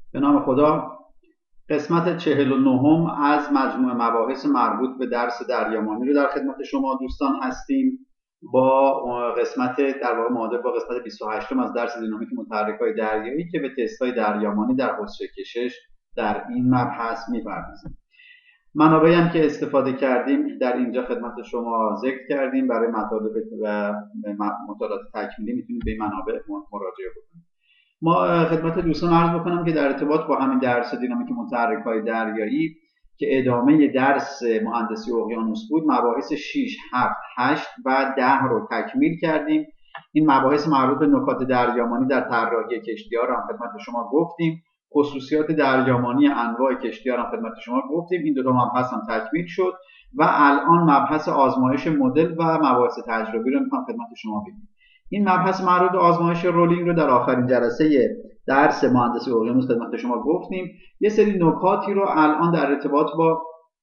به نام خدا. قسمت 49 از مجموع مباحث مربوط به درس دریامانی رو در خدمت شما دوستان هستیم، با قسمت در واقع معادل با قسمت 28 از درس دینامیک محرک‌های دریایی که به تست‌های دریامانی در حوضچه کشش در این مبحث می‌پردازیم. منابعی هم که استفاده کردیم در اینجا خدمت شما ذکر کردیم. برای مطالب و مطالعات تکمیلی میتونید به این منابع مراجعه بکنید. ما خدمت دوستان عرض بکنم که در ارتباط با همین درس دینامیک محرک‌های دریایی که ادامه درس مهندسی اقیانوس بود، مباحث 6، 7، 8 و 10 رو تکمیل کردیم. این مباحث مربوط به نکات دریامانی در طراحی کشتی‌ها رو هم خدمت شما گفتیم. خصوصیات دریامانی انواع کشتی‌ها رو هم خدمت شما گفتیم. این دو تا مبحث هم تکمیل شد و الان مبحث آزمایش مدل و مباحث تجربی رو می‌خوام خدمت شما بگم. این مبحث مربوط به آزمایش رولینگ رو در آخرین جلسه درس مهندسی اقیانوس خدمت شما گفتیم. یه سری نکاتی رو الان در ارتباط با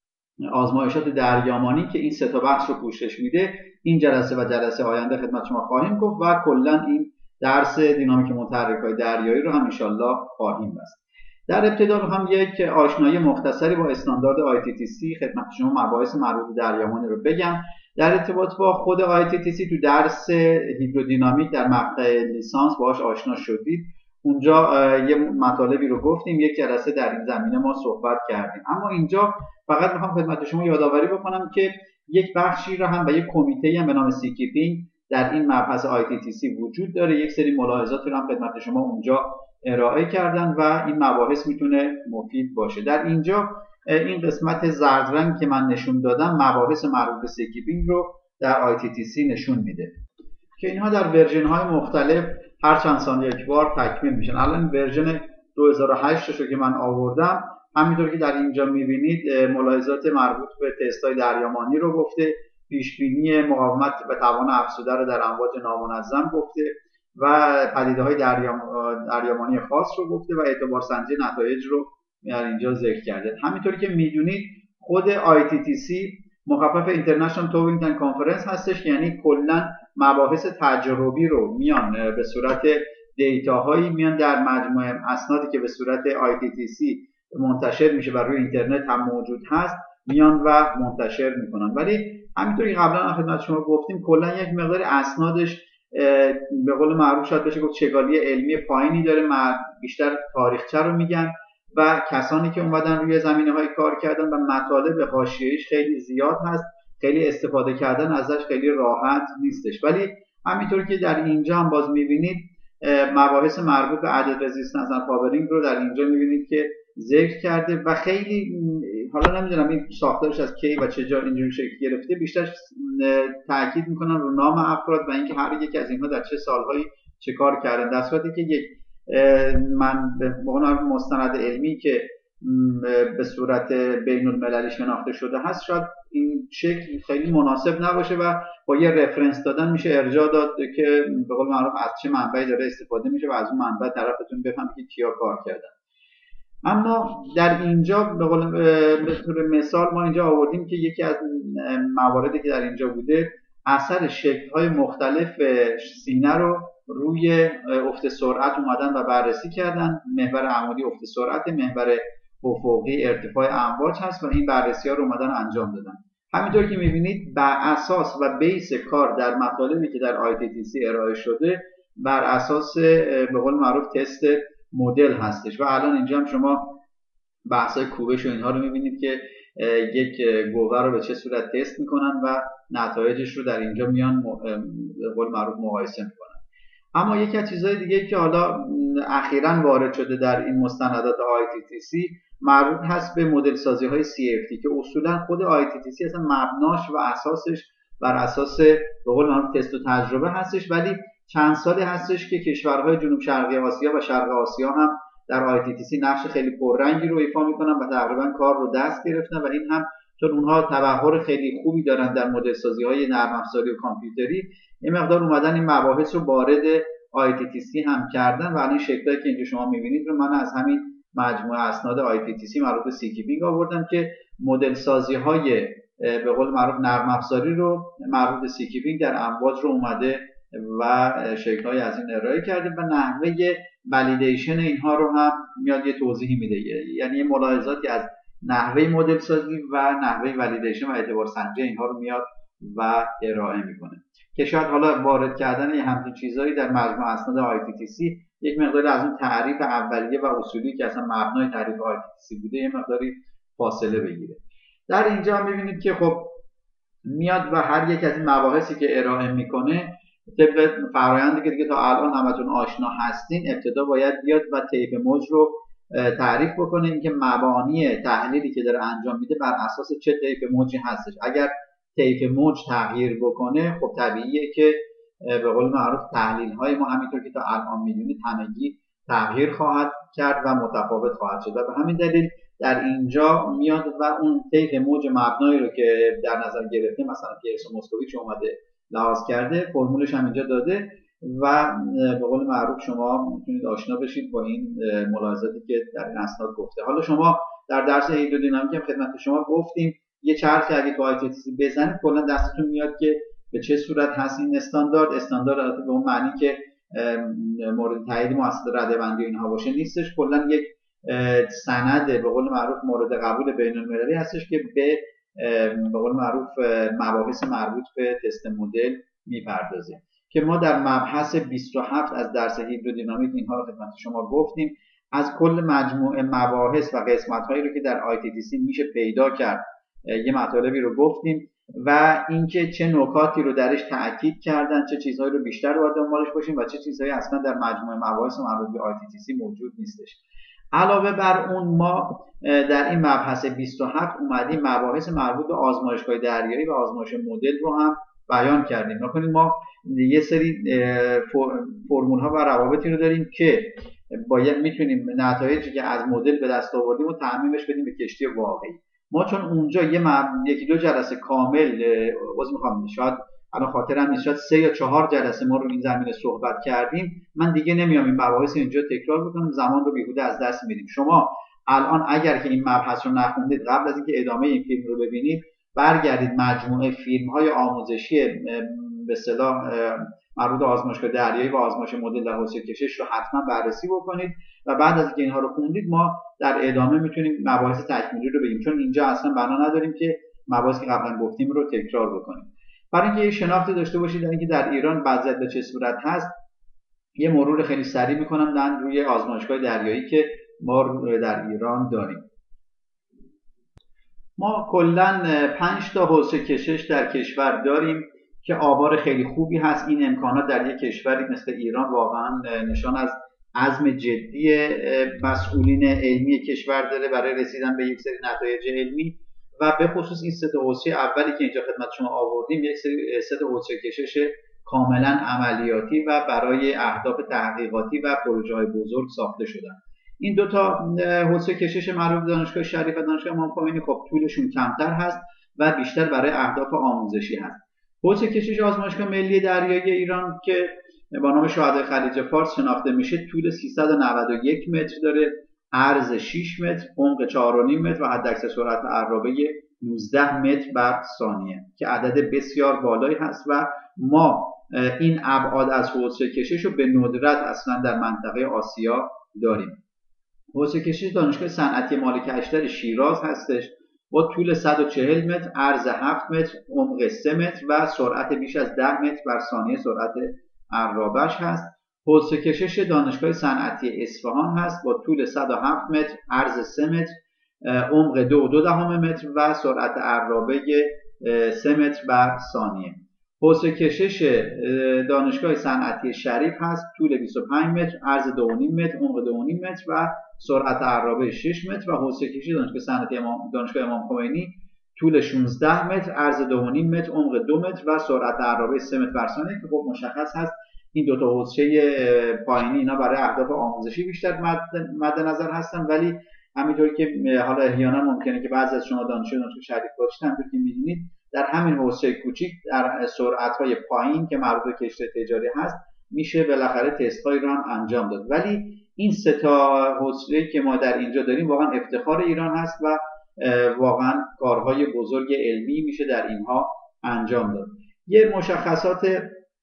آزمایشات دریامانی که این سه تا بحث رو پوشش میده این جلسه و جلسه آینده خدمت شما خواهیم گفت و کلا این درس دینامیک محرک‌های دریایی رو هم ان شاءالله خواهیم بست. در ابتدا هم یک آشنایی مختصری با استاندارد ITTC خدمت شما مباحث مربوط به دریامانی رو بگم. در ارتباط با خود ITTC تو درس هیدرودینامیک در مقطع لیسانس باهاش آشنا شدید. اونجا یه مطالبی رو گفتیم، یک جلسه در این زمینه ما صحبت کردیم. اما اینجا فقط میخوام خدمت شما یادآوری بکنم که یک بخشی رو هم و یک کمیته هم به نام سیکیپینگ در این مبحث ITTC وجود داره. یک سری ملاحظاتی رو هم خدمت شما اونجا ارائه کردن و این مباحث میتونه مفید باشه. در اینجا این قسمت زرد رنگ که من نشون دادم مباحث مربوط به سیکیپینگ رو در ITTC نشون میده که اینها در ورژن های مختلف هر چند ثانیه یک بار تکمیل میشن. الان ورژن 2008 رو که من آوردم، همینطور که در اینجا میبینید ملاحظات مربوط به تست‌های دریامانی رو گفته، پیشبینی مقاومت و توان افزوده رو در امواج نامنظم گفته و پدیده‌های دریامانی خاص رو گفته و اعتبار سنجی نتایج رو در اینجا ذکر کرده. همینطوری که میدونید خود ITTC مخفف اینترنشنال توینگ تن کانفرنس هستش، یعنی کلا مباحث تجربی رو میان به صورت دیتاهایی میان در مجموعه اسنادی که به صورت ITTC منتشر میشه و روی اینترنت هم موجود هست میان و منتشر میکنن. ولی همینطوری که قبلا خدمت شما گفتیم کلا یک مقدار اسنادش به قول معروف شاید بشه گفت چگالی علمی پایینی داره، بیشتر تاریخچه رو میگن و کسانی که اومدن روی زمینه‌های کار کردن و مطالب حاشیه‌ایش خیلی زیاد هست، خیلی استفاده کردن ازش خیلی راحت نیستش. ولی همینطور که در اینجا هم باز می‌بینید مباحث مربوط به عدد رزिस्टنس اند پاورینگ رو در اینجا می‌بینید که ذکر کرده و خیلی حالا نمیدونم این ساختارش از کی و چه جا اینجوری شکل گرفته، بیشتر تاکید میکنن رو نام افراد و اینکه هر یک از اینها در چه سالهایی چه کار کردن، در صورتی که یک من به عنوان مستند علمی که به صورت بین المللی شناخته شده هست شاید این شکل خیلی مناسب نباشه و با یه رفرنس دادن میشه ارجاع داد که به قول معروف از چه منبعی داره استفاده میشه و از اون منبع طرفتون بفهمید که کیا کار کردن. اما در اینجا به طور مثال ما اینجا آوردیم که یکی از مواردی که در اینجا بوده اثر شکل‌های مختلف سینه رو روی افت سرعت اومدن و بررسی کردن. محور عمودی افت سرعت، محور افقی ارتفاع امواج هست و این بررسی‌ها رو اومدن انجام دادن. همینطور که می‌بینید بر اساس و بیس کار در مطالبی که در ITTC ارائه شده بر اساس به قول معروف تست مدل هستش و الان اینجا هم شما بحث‌های کوبش و اینها رو می‌بینید که یک گوهر رو به چه صورت تست می‌کنن و نتایجش رو در اینجا میان به قول معروف مقایسه می‌کنن. اما یکی از چیزهای دیگه که حالا اخیراً وارد شده در این مستندات ITTC مربوط هست به مدل سازی‌های CFD که اصولاً خود ITTC اصلا مبناش و اساسش بر اساس به قول معروف تست و تجربه هستش، ولی چند سالی هستش که کشورهای جنوب شرقی آسیا و شرق آسیا هم در ITTC نقش خیلی پررنگی رو ایفا میکنن و تقریبا کار رو دست گرفتن و این هم چون اونها تبحر خیلی خوبی دارن در مدل سازی های نرم افزاری و کامپیوتری، یه مقدار اومدن این مباحث رو وارد ITTC هم کردن و الان شکلی که اینجا شما میبینید رو من از همین مجموعه اسناد ITTC مربوط به سیکیپینگ آوردم که مدل سازی های به قول معروف نرم افزاری رو مربوط به سیکیپینگ در امواج رو اومده و شکل‌های از این ارائه کرده و نحوه ولیدیشن اینها رو هم میاد یه توضیحی میده، یعنی ملاحظاتی از نحوه مدل سازی و نحوه ولیدیشن و اعتبار سنجی اینها رو میاد و ارائه میکنه که شاید حالا وارد کردن یه همچین چیزایی در مجموعه اسناد ITTC یک مقداری از اون تعریف اولیه و اصولی که اصلا مبنای تعریف ITTC بوده یه مقداری فاصله بگیره. در اینجا هم میبینید که خب میاد و هر یک از این مباحثی که ارائه میکنه طبق فرآیندی که دیگه تا الان همتون آشنا هستین ابتدا باید بیاد و طیف موج رو تعریف بکنه، اینکه مبانی تحلیلی که داره انجام میده بر اساس چه طیف موجی هستش. اگر طیف موج تغییر بکنه خب طبیعیه که به قول معروف تحلیل های ما همینطور که تا الان میدونید همگی تغییر خواهد کرد و متفاوت خواهد شد و به همین دلیل در اینجا میاد و اون طیف موج مبنایی رو که در نظر گرفته مثلا پیرسون موسکوویچ اومده لحاظ کرده فرمولش هم اینجا داده و به قول معروف شما میتونید آشنا بشید با این ملاحظاتی که در این اسناد گفته. حالا شما در درس هیدرودینامیک هم خدمت شما گفتیم یه چرخی اگه تو ITTC بزنید کلا دستتون میاد که به چه صورت هست این استاندارد البته به اون معنی که مورد تایید مؤسسه رده‌بندی اینها باشه نیستش، کلا یک سند به قول معروف مورد قبول بین‌المللی هستش که به قول معروف مباحث مربوط به تست مدل میپردازه که ما در مبحث 27 از درس هیدرودینامیک اینها رو خدمت شما گفتیم. از کل مجموعه مباحث و قسمت‌هایی رو که در ITTC میشه پیدا کرد یه مطالبی رو گفتیم و اینکه چه نکاتی رو درش تاکید کردن، چه چیزهایی رو بیشتر باید دنبالش باشیم و چه چیزهایی اصلا در مجموعه مباحث مربوط به ITTC موجود نیستش. علاوه بر اون ما در این مبحث 27 اومدیم مباحث مربوط به آزمایشگاه دریایی و آزمایش مدل رو هم بیان کردیم. نکنید ما یه سری فرمول ها و روابطی رو داریم که باید میتونیم نتایجی که از مدل به دست آوردیم و تعمیمش بدیم به کشتی واقعی. ما چون اونجا یکی دو جلسه کامل شاید الان خاطرم نیست شاید 3 یا 4 جلسه ما رو این زمینه صحبت کردیم، من دیگه نمیام این مباحث اینجا تکرار بکنم، زمان رو بیهوده از دست میدیم. شما الان اگر که این مبحث رو نخوندید قبل از اینکه ادامه این فیلم رو ببینید برگردید مجموعه فیلم های آموزشی به اصطلاح مربوط به آزمایشگاه دریایی و آزمایش مدل در حوزه کشش رو حتما بررسی بکنید و بعد از اینکه اینها رو خوندید ما در ادامه میتونیم مباحث تکمیلی رو بگیم، چون اینجا اصلا بنا نداریم که مباحثی که قبلا گفتیم رو تکرار بکنیم. برای اینکه یه شناختی داشته باشید در اینکه در ایران وضعیت به چه صورت هست یه مرور خیلی سریع میکنم روی آزمایشگاه دریایی که ما در ایران داریم. ما کلا 5 تا حوزه کشش در کشور داریم که آمار خیلی خوبی هست. این امکانات در یک کشوری مثل ایران واقعا نشان از عزم جدی مسئولین علمی کشور داره برای رسیدن به یک سری نتایج علمی و به خصوص این سه حوزه اولی که اینجا خدمت شما آوردیم یک سری سه حوزه کشش کاملا عملیاتی و برای اهداف تحقیقاتی و پروژه‌های بزرگ ساخته شدن. این دو تا حوزه کشش مربوط به دانشگاه شریف و دانشگاه امام خمینی خب طولشون کمتر هست و بیشتر برای اهداف آموزشی هست. حوزه کشش آزمایشگاه ملی دریایی ایران که با نام شهدای خلیج فارس شناخته میشه طول 391 متر داره، عرض 6 متر، عمق 4.5 متر و حداکثر سرعت عرابه 19 متر بر ثانیه که عدد بسیار بالایی هست و ما این ابعاد از حوزه کشش رو به ندرت اصلا در منطقه آسیا داریم. حوزه کشش دانشگاه صنعتی مالک اشتر شیراز هستش با طول 140 متر، عرض 7 متر، عمق 3 متر و سرعت بیش از 10 متر بر ثانیه سرعت عرابه‌اش هست. حوزه کشش دانشگاه صنعتی اصفهان هست با طول 107 متر، عرض 3 متر، عمق 2.2 متر و سرعت عرابه 3 متر بر ثانیه. حوزه کشش دانشگاه صنعتی شریف هست طول 25 متر، عرض 2.5 متر، عمق 2.5 متر و سرعت عرابه 6 متر و حوزه کشش دانشگاه صنعتی دانشگاه امام خمینی طول 16 متر، عرض 2.5 متر، عمق 2 متر و سرعت عرابه 3 متر بر ثانیه که خب مشخص هست این دو تا حوزه پایینی اینا برای اهداف آموزشی بیشتر مد نظر هستن، ولی همینطوری که حالا احیانا ممکنه که بعضی از شما دانشجو شریف باشید همونطور که می‌بینید در همین حوزه کوچیک در سرعت‌های پایین که مربوط به کشتی تجاری هست میشه بالاخره تست‌هایی رو هم انجام داد. ولی این سه تا حوزه‌ای که ما در اینجا داریم واقعا افتخار ایران هست و واقعا کارهای بزرگ علمی میشه در اینها انجام داد. یه مشخصات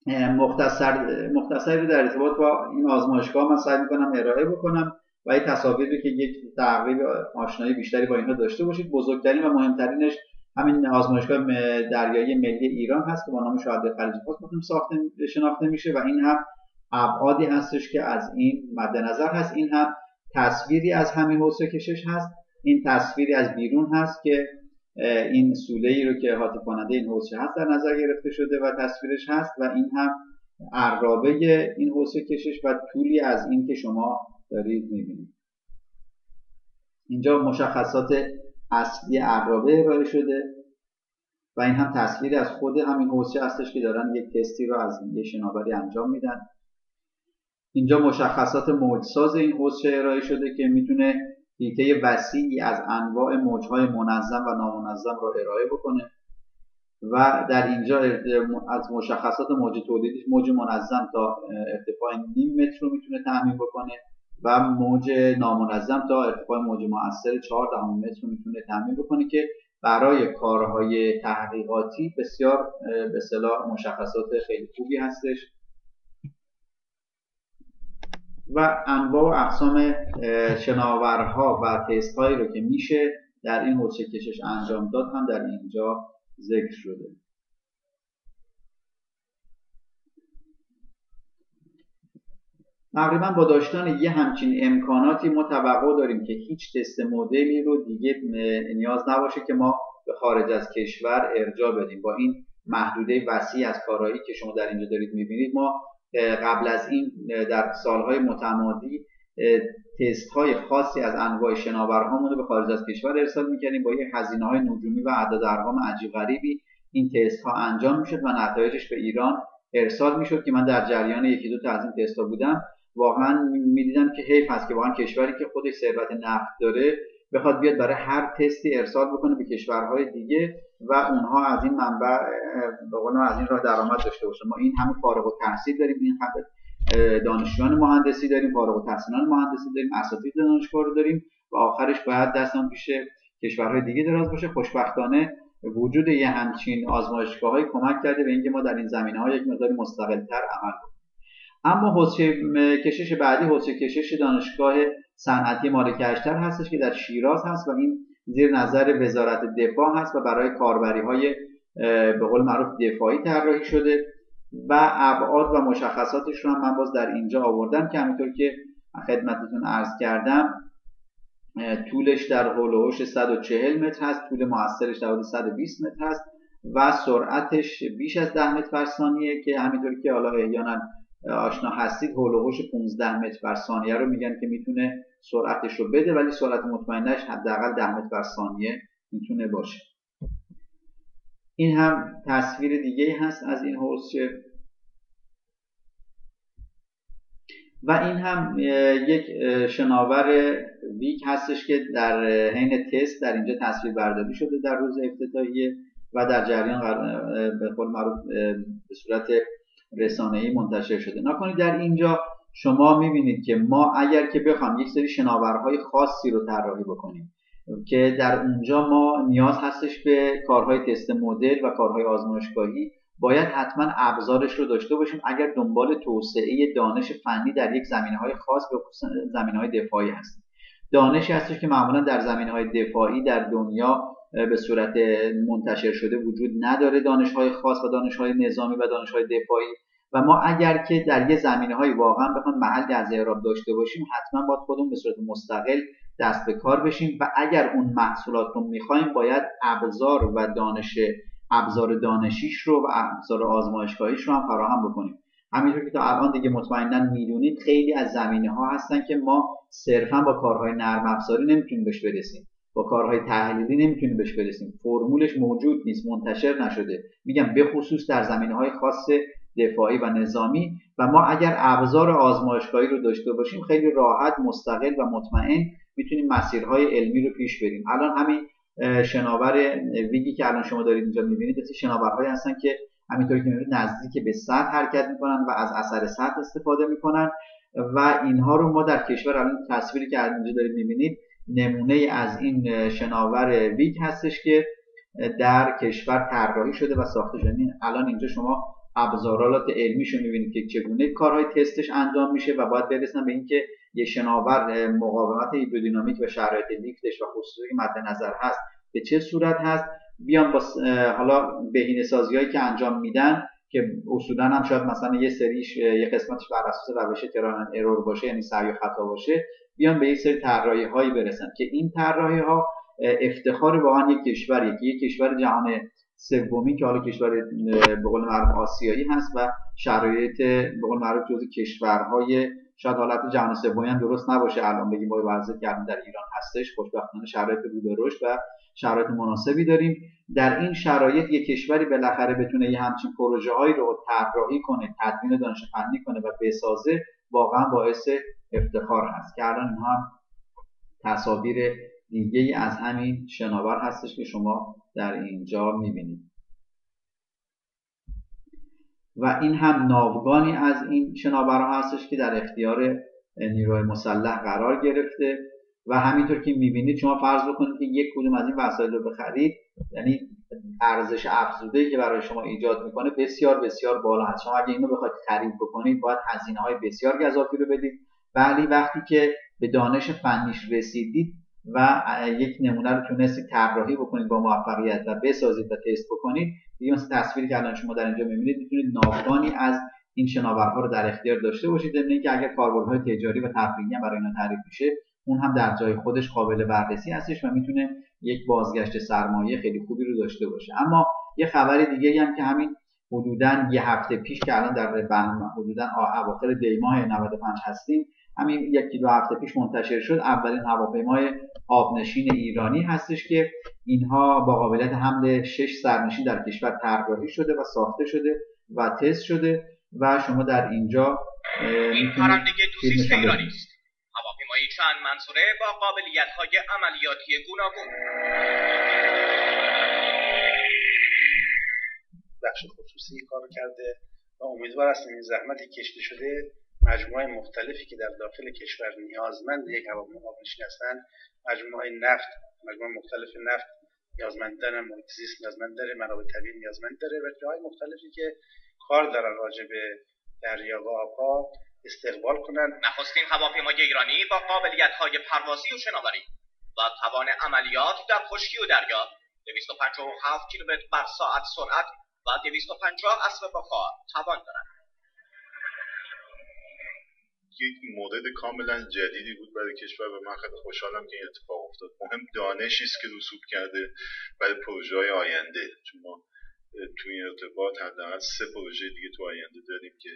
مختصری رو در ارتباط با این آزمایشگاه من سعی میکنم ارائه بکنم و این تصاویری که یک تقریب آشنایی بیشتری با اینها داشته باشید. بزرگترین و مهمترینش همین آزمایشگاه دریایی ملی ایران هست که با نام شهادت خلیج فارس شناخته میشه و این هم ابعادی هستش که از این مد نظر هست. این هم تصویری از همین حوضچه کشش هست. این تصویری از بیرون هست که این سوله‌ای رو که احاطه کننده این حوضچه هست در نظر گرفته شده و تصویرش هست و این هم عرابه این حوضچه کشش و طولی از این که شما دارید می‌بینید. اینجا مشخصات اصلی عرابه ارائه شده و این هم تصویری از خود همین حوضچه هستش که دارن یک تستی رو از یه شناوری انجام میدن. اینجا مشخصات موجساز این حوضچه ارائه شده که میتونه حیطه وسیعی از انواع موجهای منظم و نامنظم رو ارائه بکنه و در اینجا از مشخصات موج تولیدی موج منظم تا ارتفاع نیم متر رو میتونه تأمین بکنه و موج نامنظم تا ارتفاع موج مؤثر 0.4 متر رو میتونه تأمین بکنه که برای کارهای تحقیقاتی بسیار به اصطلاح مشخصات خیلی خوبی هستش و انواع و اقسام شناورها و تست هایی رو که میشه در این حوضچه کشش انجام داد هم در اینجا ذکر شده. تقریبا با داشتن یه همچین امکاناتی ما توقع داریم که هیچ تست مدلی رو دیگه نیاز نباشه که ما به خارج از کشور ارجاع بدیم. با این محدوده وسیع از کارهایی که شما در اینجا دارید میبینید ما قبل از این در سالهای متمادی تست های خاصی از انواع شناورهامون رو به خارج از کشور ارسال میکردیم. با یه هزینه های نجومی و اعداد ارقام عجیب غریبی این تست ها انجام میشد و نتایجش به ایران ارسال میشد که من در جریان یکی دو تا از این تست ها بودم. واقعا میدیدم که حیف هست که واقعا کشوری که خودش ثروت نفت داره بخواد بیاد برای هر تستی ارسال بکنه به کشورهای دیگه و اونها از این منبع به قول از این راه درآمد داشته باشن. ما این همه فارغ التحصیل داریم، این همه دانشجویان مهندسی داریم، فارغ التحصیلان مهندسی داریم، اساتید دانشگاه رو داریم و آخرش باید دستمون پیش کشورهای دیگه دراز باشه. خوشبختانه وجود یه همچین آزمایشگاه‌های کمک کرده به اینکه ما در این زمینه‌ها یک مقدار مستقل‌تر عمل کنیم. اما حوضچه کشش بعدی حوضچه کشش دانشگاه صنعتی مالک اشتر هستش که در شیراز هست و این زیر نظر وزارت دفاع هست و برای کاربری‌های به قول معروف دفاعی طراحی شده و ابعاد و مشخصاتش رو هم من باز در اینجا آوردم که همینطور که خدمتتون عرض کردم طولش در حول و حوش 140 متر هست، طول مؤثرش در حدود 120 متر هست و سرعتش بیش از 10 متر بر ثانیه که همینطور که حالا احیانا آشنا هستید حول و حوش 15 متر بر ثانیه رو میگن که میتونه سرعتش رو بده، ولی سرعت مطمئنش حداقل 10 متر بر ثانیه میتونه باشه. این هم تصویر دیگه هست از این حوضچه و این هم یک شناور ویک هستش که در حین تست در اینجا تصویر برداری شده در روز افتتاحیه و در جریان به قول معروف به صورت رسانه‌ای منتشر شده. نکنید در اینجا شما میبینید که ما اگر که بخوام یک سری شناورهای خاصی رو طراحی بکنیم که در اونجا ما نیاز هستش به کارهای تست مدل و کارهای آزمایشگاهی، باید حتما ابزارش رو داشته باشیم اگر دنبال توسعه دانش فنی در یک زمینه‌های خاص به خصوص زمینه‌های دفاعی هستیم. دانشی هستش که معمولا در زمینه‌های دفاعی در دنیا به صورت منتشر شده وجود نداره، دانش‌های خاص و دانش‌های نظامی و دانش‌های دفاعی، و ما اگر که در یه زمینه‌های واقعا بخوایم محل از اعراب داشته باشیم حتما باید خودمون به صورت مستقل دست به کار بشیم و اگر اون محصولات رو می‌خوایم باید ابزار دانشیش رو و ابزار آزمایشگاهیش رو هم فراهم بکنیم. همینطور که تا الان دیگه مطمئنا میدونید خیلی از زمینه‌ها هستن که ما صرفا با کارهای نرم افزاری نمیتونیم بهش برسیم، با کارهای تحلیلی نمیتونیم بهش برسیم، فرمولش موجود نیست، منتشر نشده، میگم به خصوص در زمینه‌های خاص دفاعی و نظامی، و ما اگر ابزار آزمایشگاهی رو داشته باشیم خیلی راحت مستقل و مطمئن میتونیم مسیرهای علمی رو پیش بریم. الان همین شناور ویگی که الان شما دارید اینجا میبینید مثل شناورهایی هستن که همینطوری که میبینید نزدیک به سطح حرکت میکنن و از اثر سطح استفاده میکنن و اینها رو ما در کشور الان تصویری که اینجا دارید میبینید نمونه از این شناور ویگ هستش که در کشور طراحی شده و ساخته شده. الان اینجا شما ابزارالات علمیشو میبینید که چگونه کارهای تستش انجام میشه و باید برسن به اینکه یه شناور مقاومت هیدرودینامیک و شرایط لیفتش و خصوصی که مد نظر هست به چه صورت هست، بیان با حالا بهینه‌سازی‌هایی که انجام میدن که اصولا هم شاید مثلا یه سریش یه قسمتش بر اساس روش ترایل ارور باشه، یعنی سعی و خطا باشه، بیان به یه سری طراحی‌هایی برسن که این طراحی‌ها افتخار واقعا یک کشوریه که یک کشور جهان سومی که حالا کشور به قول معروف آسیایی هست و شرایط به قول معروف جزو کشورهای شاید حالت جهان سومی هم درست نباشه الان بگیم با وضعیتی که در ایران هستش، خوشبختانه شرایط رو به رشد و شرایط مناسبی داریم. در این شرایط یک کشوری بالاخره بتونه یه همچین پروژه‌هایی رو طراحی کنه، تدوین دانش فنی کنه و بسازه، واقعا باعث افتخار هست که الان اینها هم تصاویر دیگه‌ای از همین شناور هستش که شما در اینجا می‌بینید و این هم ناوگانی از این شناورها هستش که در اختیار نیروی مسلح قرار گرفته و همینطور که می‌بینید شما فرض بکنید که یک کدوم از این وسایل رو بخرید، یعنی ارزش افزوده‌ای که برای شما ایجاد میکنه بسیار بسیار بالا هست. شما اگه اینو بخواید خرید بکنید باید هزینه‌های بسیار گزافی رو بدید، ولی وقتی که به دانش فنیش رسیدید و یک نمونه رو تونستید طراحی بکنید با موفقیت و بسازید و تست بکنید، دیگه مثل تصویری که الان شما در اینجا می‌بینید میتونید ناوگانی از این شناورها رو در اختیار داشته باشید. ضمن اینکه اگر کاربردهای تجاری و تفریحی هم برای اینا تعریف میشه، اون هم در جای خودش قابل بررسی هستش و میتونه یک بازگشت سرمایه خیلی خوبی رو داشته باشه. اما یه خبر دیگه هم که همین حدوداً یه هفته پیش که الان در حدوداً اواخر دی ماه 95 هستیم، همین یکی دو هفته پیش منتشر شد اولین هواپیمای آبنشین ایرانی هستش که اینها با قابلیت حمل 6 سرنشین در کشور طراحی شده و ساخته شده و تست شده و شما در اینجا این پرندگی دوزیست ایرانی است. هواپیمایی چند منظوره با قابلیت‌های عملیاتی گوناگون. بخش خصوصی کار کرده و امیدوار هستیم این زحمتی کشیده شده مجموعه مختلفی که در داخل کشور نیازمند یک هواپیما آبنشین هستند، مجموعه نفت، مجموعه مختلف نفت نیازمند داره، محیط زیست نیازمند داره، منابع طبیعی نیازمند داره و جاهای مختلفی که کار دارن راجع به دریا و آبها استقبال کنند. نخستین هواپیمای ایرانی با قابلیت‌های پروازی و شناوری و توان عملیات در خشکی و دریا 257 کیلومتر بر ساعت سرعت و 250 اسب بخار توان دارد. یک مورد کاملا جدیدی بود برای کشور و من خیلی خوشحالم که این اتفاق افتاد. مهم دانشی است که رسوب کرده برای پروژه‌های آینده، چون ما تو این ارتباط حداقل 3 پروژه دیگه تو آینده داریم که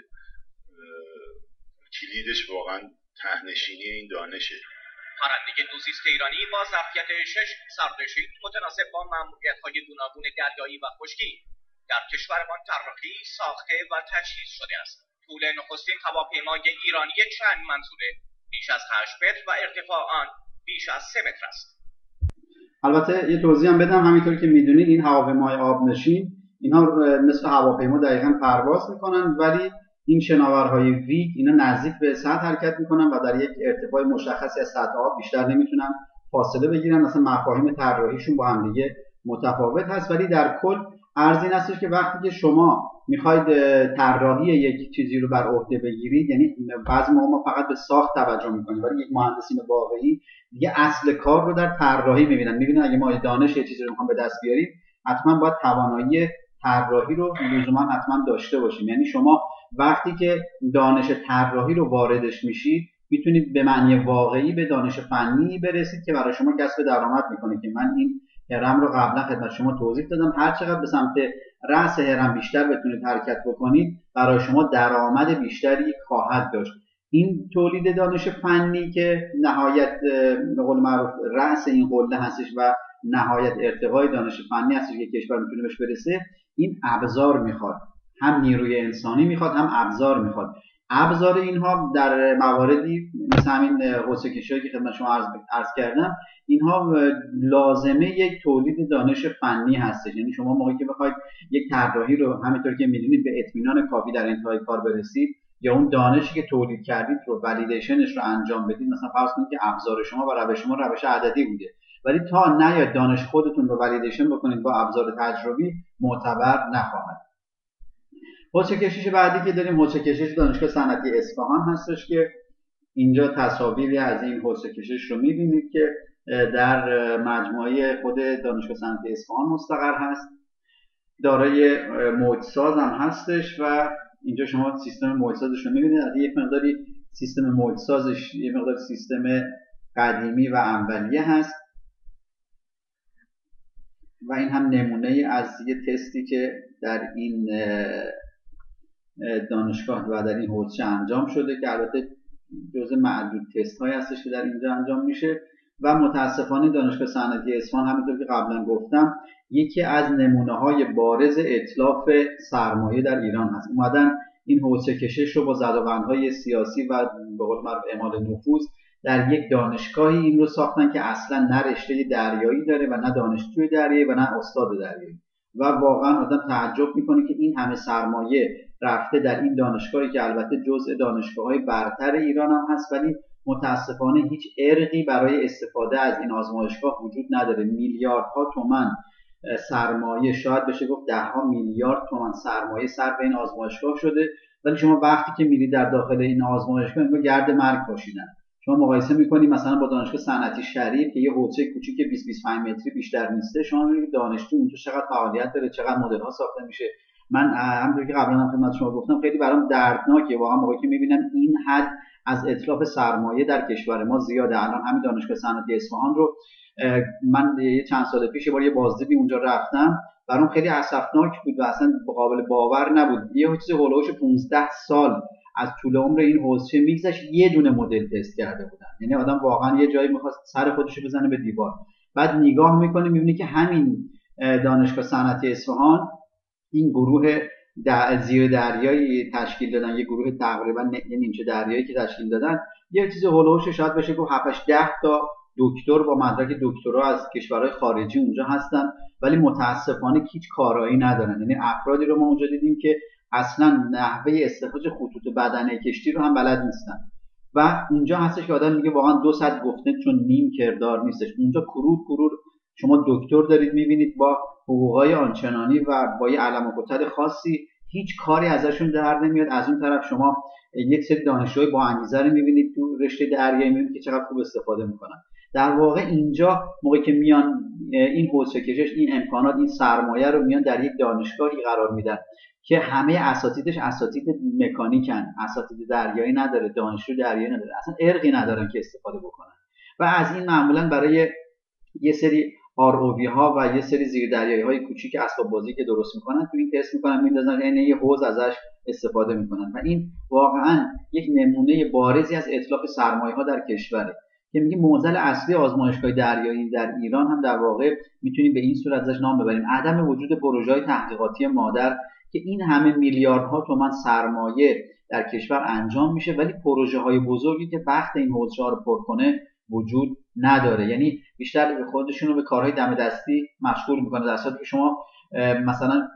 کلیدش واقعا ته‌نشینی این دانشه. پرندگی دوزیست ایرانی با ظرفیت 6 سرنشین متناسب با مأموریت‌های گوناگون دریایی و خشکی در کشورمان طراحی، ساخته و تجهیز شده است. طول نخستین هواپیمای ایرانی چند منظوره بیش از 8 متر و ارتفاع آن بیش از 3 متر است. البته یه توضیح هم بدم، همینطور که میدونید این هواپیمای آبنشین اینها مثل هواپیما دقیقاً پرواز میکنن، ولی این شناورهای ویگ اینا نزدیک به سطح حرکت میکنن و در یک ارتفاع مشخصی از سطح آب بیشتر نمیتونن فاصله بگیرن. مثلا مفاهیم طراحیشون با هم دیگه متفاوت هست، ولی در کل عرض این هستش که وقتی که شما میخواید طراحی یک چیزی رو بر عهده بگیرید، یعنی بعضی موقع ما فقط به ساخت توجه میکنیم، ولی یک مهندسین واقعی دیگه اصل کار رو در طراحی میبینن اگه ما دانش یه چیزی رو میخوام به دست بیاریم حتما باید توانایی طراحی رو لزوما حتما داشته باشیم. یعنی شما وقتی که دانش طراحی رو واردش میشید میتونید به معنی واقعی به دانش فنی برسید که برای شما کسب درآمد میکنه که من این هرم رو قبلا خدمت شما توضیح دادم. هر چقدر به سمت رأس هرم بیشتر بتونید حرکت بکنید برای شما درآمد بیشتری خواهد داشت. این تولید دانش فنی که نهایت به قول معروف رأس این قله هستش و نهایت ارتقای دانش فنی هستش که کشور میتونه بهش برسه، این ابزار میخواد، هم نیروی انسانی میخواد هم ابزار میخواد. ابزار اینها در مواردی مثل همین قوسه کشی‌هایی که خدمت شما عرض کردم، اینها لازمه یک تولید دانش فنی هستش. یعنی شما موقعی که بخواید یک طراحی رو همینطور که میدونید به اطمینان کافی در انتهای کار برسید یا اون دانشی که تولید کردید رو ولیدیشنش رو انجام بدید، مثلا فرض کنید که ابزار شما و روش شما روش عددی بوده، ولی تا نیاد دانش خودتون رو ولیدیشن بکنید با ابزار تجربی معتبر نخواهد. حوضچه کشش بعدی که داریم حوضچه کشش دانشگاه صنعتی اصفهان هستش که اینجا تصاویری از این حوضچه کشش رو می‌بینید که در مجموعه خود دانشگاه صنعتی اصفهان مستقر هست. دارای موجساز هم هستش و اینجا شما سیستم موجسازش رو می‌بینید. از یک مقداری سیستم موجسازش یه مقدار سیستم قدیمی و اولیه هست و این هم نمونه از یه تستی که در این دانشگاه و در این حوضچه انجام شده که البته جزء معدود تست هایی هستش که در اینجا انجام میشه و متاسفانه دانشگاه صنعتی اصفهان همونطور که قبلا گفتم یکی از نمونه های بارز اتلاف سرمایه در ایران هست. اومدن این حوضچه کشش رو با زدوبندهای سیاسی و به قول معروف اعمال نفوذ در یک دانشگاهی این رو ساختن که اصلا نه رشته دریایی داره و نه دانشجوی دریایی و نه استاد دریایی و واقعا آدم تعجب میکنه که این همه سرمایه رفته در این دانشگاهی که البته جزء دانشگاه‌های برتر ایران هم هست ولی متاسفانه هیچ ارقی برای استفاده از این آزمایشگاه وجود نداره. میلیاردها تومان سرمایه، شاید بشه گفت 10 میلیارد تومان سرمایه صرف این آزمایشگاه شده ولی شما وقتی که میرید در داخل این آزمایشگاه انگار گرد مرگ پاشیدن. شما مقایسه میکنید مثلا با دانشگاه صنعتی شریف که یه حوضچه کوچیک 20-25 متری بیشتر نیسته، شما میبینید دانشجو اونجا چقدر فعالیت داره، چقدر مدل ها ساخته میشه. من همونطور که قبلا هم خدمت شما گفتم خیلی برام دردناکه واقعا موقعی که میبینم این حد از اتلاف سرمایه در کشور ما زیاده. الان همین دانشگاه صنعتی اصفهان رو من چند سال پیش یه بازدیدی اونجا رفتم، برام خیلی اسفناک بود و اصلا قابل باور نبود. یه چیز هولوش 15 سال از طول عمر این حوضچه میگذشت یه دونه مدل تست کرده بودن. یعنی آدم واقعا یه جایی میخواست سر خودش بزنه به دیوار. بعد نگاه میکنه میبینی که همین دانشگاه صنعتی اصفهان این گروه زیر دریایی تشکیل دادن، یه گروه تقریبا نیمچه دریایی که تشکیل دادن، یه چیز هولوش شاید بشه گفت 7-10 تا دکتر با مدرک دکترا از کشورهای خارجی اونجا هستن ولی متاسفانه هیچ کارایی ندارن. یعنی افرادی رو ما اونجا دیدیم که اصلا نحوه استخراج خطوط بدنه کشتی رو هم بلد نیستن و اونجا هستش که آدم میگه واقعا 2 ساعت گفته چون نیم کردار نیستش. اونجا کرور شما دکتر دارید میبینید با حقوقای آنچنانی و با یه علم و کتل خاصی، هیچ کاری ازشون در نمیاد. از اون طرف شما یک سری دانشجوی با انگیزه رو میبینید تو رشته دریایی میبینید که چقدر خوب استفاده میکنن. در واقع اینجا موقعی که میان این حوضچه کشش این امکانات این سرمایه رو میان در یک دانشگاهی قرار میدن که همه اساتیدش اساتید مکانیکن، اساتید دریایی نداره، دانشجو دریایی نداره، اصلا ارقی ندارن که استفاده بکنن و از این معمولا برای یه سری ROV ها و یه سری زیردریایی های کوچیک اسباب بازی که درست میکنن تو این تست میکنن میندازن این یه حوض ازش استفاده میکنن و این واقعا یک نمونه بارزی از اتلاف سرمایه ها در کشوره که میگه معضل اصلی آزمایشگاه دریایی در ایران هم در واقع میتونیم به این صورت ازش نام ببریم عدم وجود پروژه‌های تحقیقاتی مادر که این همه میلیاردها تومان سرمایه در کشور انجام میشه ولی پروژه‌های بزرگی که وقت این حوضچه‌ها رو پر کنه وجود نداره. یعنی بیشتر خودشون رو به کارهای دم دستی مشغول میکنه در صورتی که شما مثلا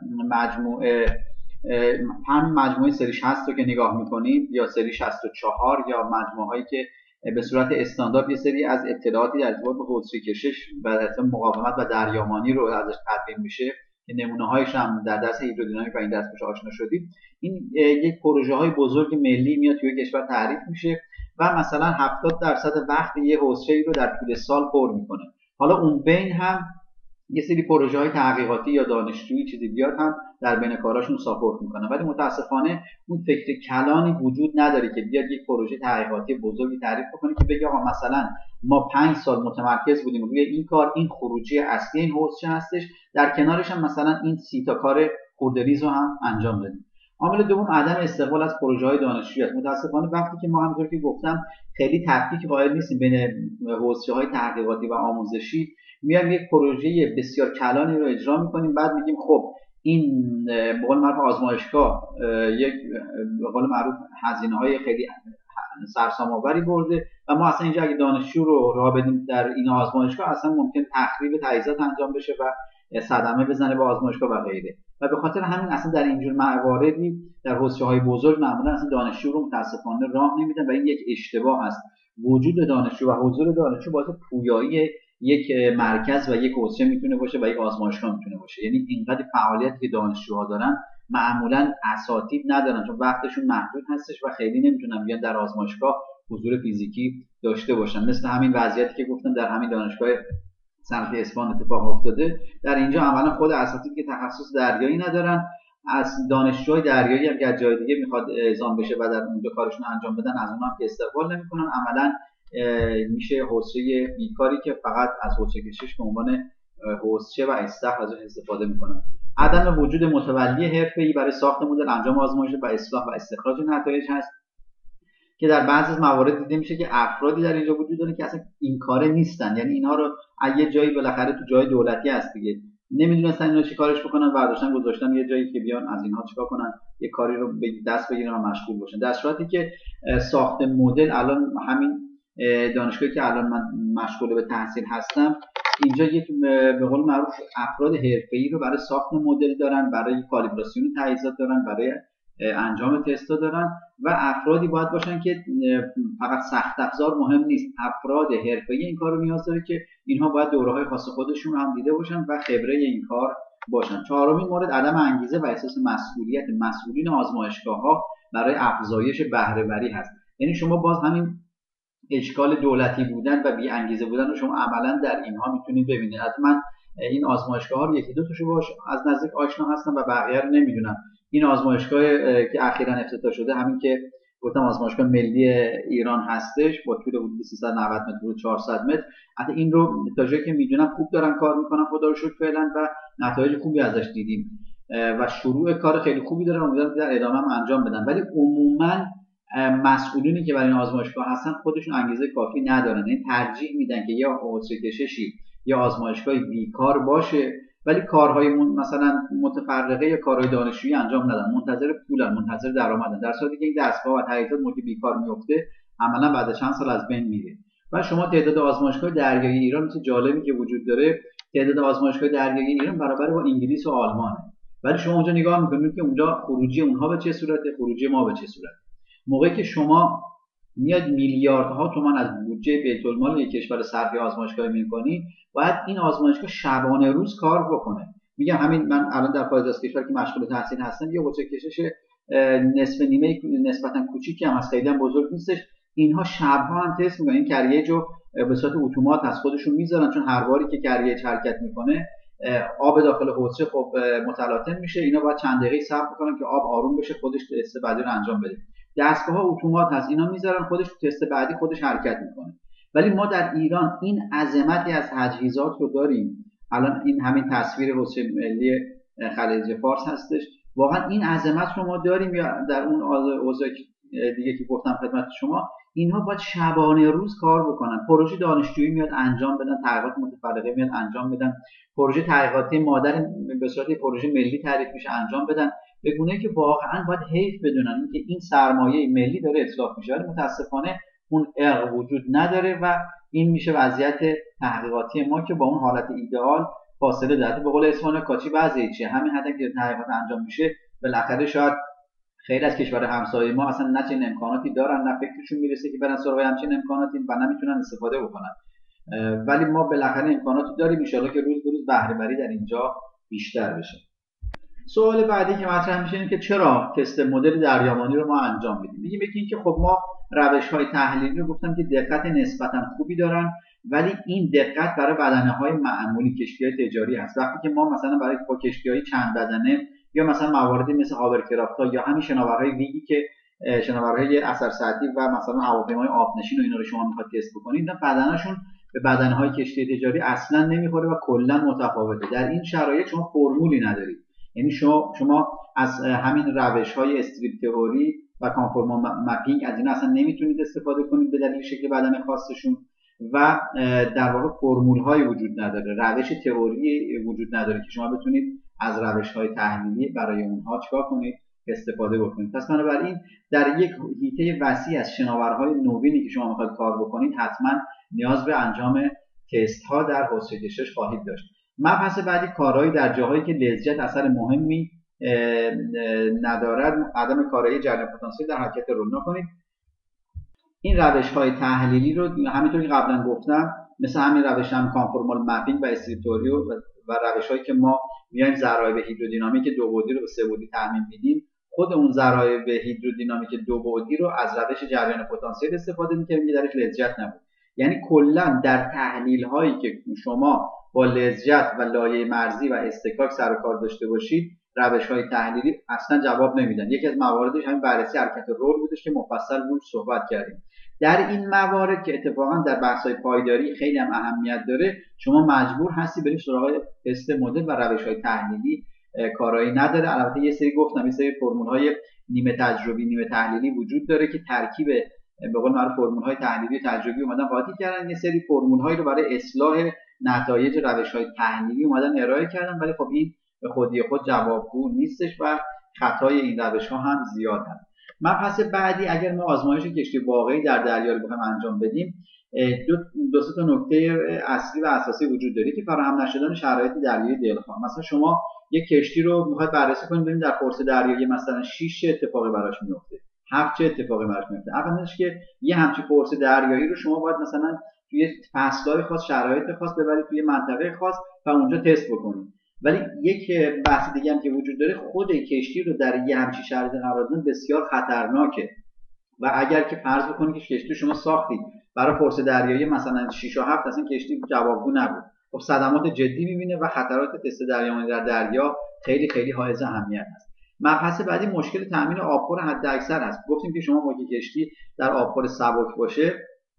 مجموعه سری 60 رو که نگاه میکنید یا سری 64 یا مجموعه‌هایی که به صورت استاندارد یه سری از اطلاعاتی در ارتباط با حوضچه کشش و در مقاومت و دریامانی رو ازش تدوین میشه که نمونه‌هایش هم در درس هیدرودینامیک و این درس باهاش آشنا شدید. این یک پروژه‌های بزرگ ملی میاد توی کشور تعریف میشه و مثلا 70% وقت یه حوضچه‌ای رو در طول سال پر میکنه. حالا اون بین هم یه سری پروژه‌های تحقیقاتی یا دانشجویی چیزی بیاد هم در بین کاراشون ساپورت میکنه ولی متاسفانه اون فکر کلانی وجود نداره که بیاد یک پروژه تحقیقاتی بزرگی تعریف بکنه که بگه آقا مثلا ما 5 سال متمرکز بودیم روی این کار، این خروجی اصلی این حوضچه هستش، در کنارش هم مثلا این 30 تا کار خردریز رو هم انجام دادیم. عامل دوم عدم استقبال از پروژه‌های دانشجویی است. متاسفانه وقتی که ما همونطور که گفتم خیلی تفکیک قائل نیستیم بین حوضچه‌های تحقیقاتی و آموزشی، میایم یک پروژه بسیار کلانی رو اجرا میکنیم بعد میگیم خب این به قول معروف آزمایشگاه یک به قول معروف هزینه‌های خیلی سرسام‌آوری برده و ما اصلا اینجا اگه دانشجو رو راه بدیم در این آزمایشگاه اصلا ممکن تخریب تجهیزات انجام بشه و صدمه بزنه به آزمایشگاه و غیره و به خاطر همین اصلا در اینجور مواردی در حوضچه‌های بزرگ معمولا اصلا دانشجو رو متاسفانه راه نمیدن و این یک اشتباه است. وجود دانشجو و حضور دانشجو باعث پویایی یک مرکز و یک حوضچه میتونه باشه و یک آزمایشگاه میتونه باشه. یعنی اینقدر فعالیتی که دانشجوها دارن معمولا اساتید ندارن چون وقتشون محدود هستش و خیلی نمیتونن بیان در آزمایشگاه حضور فیزیکی داشته باشن. مثل همین وضعیتی که گفتم در همین دانشگاه صنعتی اصفهان اتفاق افتاده. در اینجا عملا خود اساتید که تخصص دریایی ندارن، از دانشجوی دریایی هم که جای دیگه میخواد اعزام بشه و در اونجا کارشون انجام بدن از اونها هم که استقبال نمیکنن. عملا میشه حوزه بیکاری که فقط از حوزه کشش به عنوان حوزه و استخر ازش استفاده میکنن. عدم وجود متولی حرفه‌ای برای ساخت مدل، انجام آزمایش و اصلاح و استخراج نتایج هست که در بعضی از موارد دیده میشه که افرادی در اینجا وجود داره که اصلا این کاره نیستن، یعنی اینها رو یه جایی بالاخره تو جای دولتی هست دیگه نمیدونستن اینا چی کارش بکنن، برداشتن گذاشتن یه جایی که بیان از اینها چیکار کنن، یه کاری رو دست بگیرن و مشغول باشن. در صورتی که ساخت مدل، الان همین دانشگاهی که الان من مشغول به تحصیل هستم اینجا یک به قول معروف افراد حرفه‌ای رو برای ساخت مدل دارن، برای کالیبراسیون تجهیزات دارن، برای انجام تستا دارن و افرادی باید باشن که فقط سخت افزار مهم نیست، افراد حرفه‌ای این کار رو نیاز داره که اینها باید دوره‌های خاص خودشون هم دیده باشن و خبره این کار باشن. چهارمین مورد عدم انگیزه و احساس مسئولیت مسئولین آزمایشگاه‌ها برای افزایش بهره وری هست. یعنی شما باز همین اشکال دولتی بودن و بی انگیزه بودن رو شما عملا در اینها میتونید ببینید. از من این آزمایشگاه‌ها رو یکی دو تاشو باش از نزدیک آشنا هستم و بقیه رو نمیدونم. این آزمایشگاه که اخیراً افتتاح شده، همین که گفتم آزمایشگاه ملی ایران هستش با طول حدود 390 متر و 400 متر، حتی این رو تا جایی که میدونم خوب دارن کار میکنن خدا رو شکر فعلا و نتایج خوبی ازش دیدیم و شروع کار خیلی خوبی دارن، امیدوارم در ادامه هم انجام بدن. ولی عموما مسئولینی که برای این آزمایشگاه هستن خودشون انگیزه کافی ندارن، این ترجیح میدن که یا حوزه کششی یا آزمایشگاهی بیکار باشه ولی کارهای مثلا متفرقه یا کارهای دانشجویی انجام ندن، منتظر پولن، منتظر درآمدن، در صورتی که این دستگاه و تجهیزات موقع بیکار میفته عملا بعد چند سال از بین میره. و شما تعداد آزمایشگاه دریایی ایران مثل جالبی که وجود داره، تعداد آزمایشگاه دریایی ایران برابر با انگلیس و آلمانه، ولی شما اونجا نگاه میکنید که اونجا خروجی اونها به چه صورته، خروجی ما به چه صورته. موقعی که شما میاد میلیاردها تومان از بودجه بیت المال یک کشور صرف آزمایشگاهی میکنید، باید این آزمایشگاه شبانه روز کار بکنه. میگم همین من الان در خارج از کشور که مشغول تحصیل هستم یه حوزه کشش نصف نیمه نسبتا کوچیکی هم از خیلی هم بزرگ نیستش، اینها شبها هم تست میکنن. این کریج رو به صورت اتومات از خودشون میذارن چون هر باری که کریج حرکت میکنه آب داخل حوضچه خب متلاطم میشه، اینا باید چند دقیقه صبر کنن که آب آروم بشه خودش تست بعدی رو انجام بده. دستگاه‌ها اتومات هست، اینا میذارن خودش تست بعدی خودش حرکت میکنه. ولی ما در ایران این عظمتی از تجهیزات رو داریم. الان این همین تصویر حوزه ملی خلیج فارس هستش، واقعا این عظمت رو ما داریم. یا در اون حوزه دیگه که گفتم خدمت شما، اینها باید شبانه روز کار بکنن. پروژه دانشجویی میاد انجام بدن، تحقیقات متفرقه میاد انجام بدن، پروژه تحقیقاتی مادر به صورت پروژه ملی تعریف میشه انجام بدن، به گونه‌ای که واقعا باید حیف بدونن اینکه این سرمایه ملی داره اتلاف میشه. ولی متاسفانه اون ارق وجود نداره و این میشه وضعیت تحقیقاتی ما که با اون حالت ایدئال فاصله داره. به قول اسمان کاچی بعضی چیه همین حتی که تحقیقات انجام میشه بالاخره شاید خیلی از کشور همسایه ما اصلا نه چنین امکاناتی دارن نه فکرشون میرسه که برن سراغ همچین امکاناتی و نمیتونن استفاده بکنن. ولی ما بالاخره امکاناتی داریم، ان شاءالله که روز به روز بهره وری در اینجا بیشتر بشه. سوال بعدی که مطرح میشه اینه که چرا تست مدل دریامانی رو ما انجام میدیم؟ میگیم یکی اینکه خب ما روش‌های تحلیلی رو گفتم که دقت نسبتا خوبی دارن، ولی این دقت برای بدنه‌های معمولی کشتی‌های تجاری هست. وقتی که ما مثلا برای با کشتی‌های چند بدنه یا مثلا مواردی مثل هاورکرافت‌ها یا همین شناورهای ویگی که شناورهای اثر سطحی و مثلا هواپیمای آبنشین و اینا رو شما میخواد تست بکنید، بدنشون به بدنه‌های کشتی تجاری اصلا نمیخوره و کلا متفاوته. در این شرایط شما فرمولی ندارید، یعنی شما از همین روش‌های استریپ تئوری و کانفورمال مپینگ از این اصلا نمیتونید استفاده کنید به دلیل شکل بدن خاصشون و در واقع فرمول‌های وجود نداره، روش تئوری وجود نداره که شما بتونید از روش‌های تحلیلی برای اونها چیکار کنید، استفاده بکنید. پس بنابراین در یک حیطه وسیع از شناورهای نوینی که شما می‌خواید کار بکنید حتما نیاز به انجام تست‌ها در حوزه کشش خواهید داشت. مبحث بعدی کارهایی در جاهایی که لزجت اثر مهمی ندارد، عدم کارایی جریان پتانسیل در حرکت رو نکنید. این روش‌های تحلیلی رو همینطور که قبلا گفتم مثل همین روش هم کانفورمال مپینگ و استریپ تئوری و و روش‌هایی که ما میایم ضرایب هیدرودینامیک دو بعدی رو به سه بعدی تعمیم میدیم، خود اون ضرایب هیدرودینامیک دو بعدی رو از روش جریان پتانسیل استفاده می‌کردیم که درش لزجت نبود. یعنی کلا در تحلیل هایی که شما با لزجت و لایه مرزی و استکاک سر و کار داشته باشید، روش های تحلیلی اصلا جواب نمیدن. یکی از مواردش همین بررسی حرکت رول بودش که مفصل روش صحبت کردیم. در این موارد که اتفاقا در بحث های پایداری خیلی هم اهمیت داره، شما مجبور هستی برید سراغ تست مدل و روش های تحلیلی، کارایی نداره. البته یه سری گفتم، یه سری فرمول های نیمه تجربی نیمه تحلیلی وجود داره که ترکیب به قول معروف فرمول های تحلیلی و تجربی اومدن قاطی کردن، یه سری فرمول هایی رو برای اصلاح نتایج روش های تحلیلی اومدن ارائه کردن، ولی خب این به خودی خود جوابگو نیستش و خطای این روش ها هم زیاد هست. مبحث بعدی، اگر ما آزمایش کشتی واقعی در دریا رو بخوایم انجام بدیم، دو تا نکته اصلی و اساسی وجود داره که فراهم نشدن شرایط دریایی دلخواه. مثلا شما یک کشتی رو میخواید بررسی کنید ببینید در قرص دریایی مثلا 6 چه اتفاقی براش میفته، 7 چه اتفاقی براش میفته. اولش که یه همچین قرص دریایی رو شما باید مثلا توی فصل‌های خاص، شرایط خاص ببرید توی منطقه خاص و اونجا تست بکنید. ولی یک بحث دیگه هم که وجود داره، خود کشتی رو در یه همچین شرایطی قرار دادن بسیار خطرناکه و اگر که فرض بکنید که کشتی شما ساختید برای قرص دریایی مثلا 6 و 7، اصلا کشتی جوابگو نبود، خب صدمات جدی می‌بینه و خطرات تست دریایی در دریا خیلی خیلی حائز اهمیت است. مبحث بعدی مشکل تامین آبخور حداکثر هست. گفتیم که شما موقعی کشتی در آبخور سبک باشه،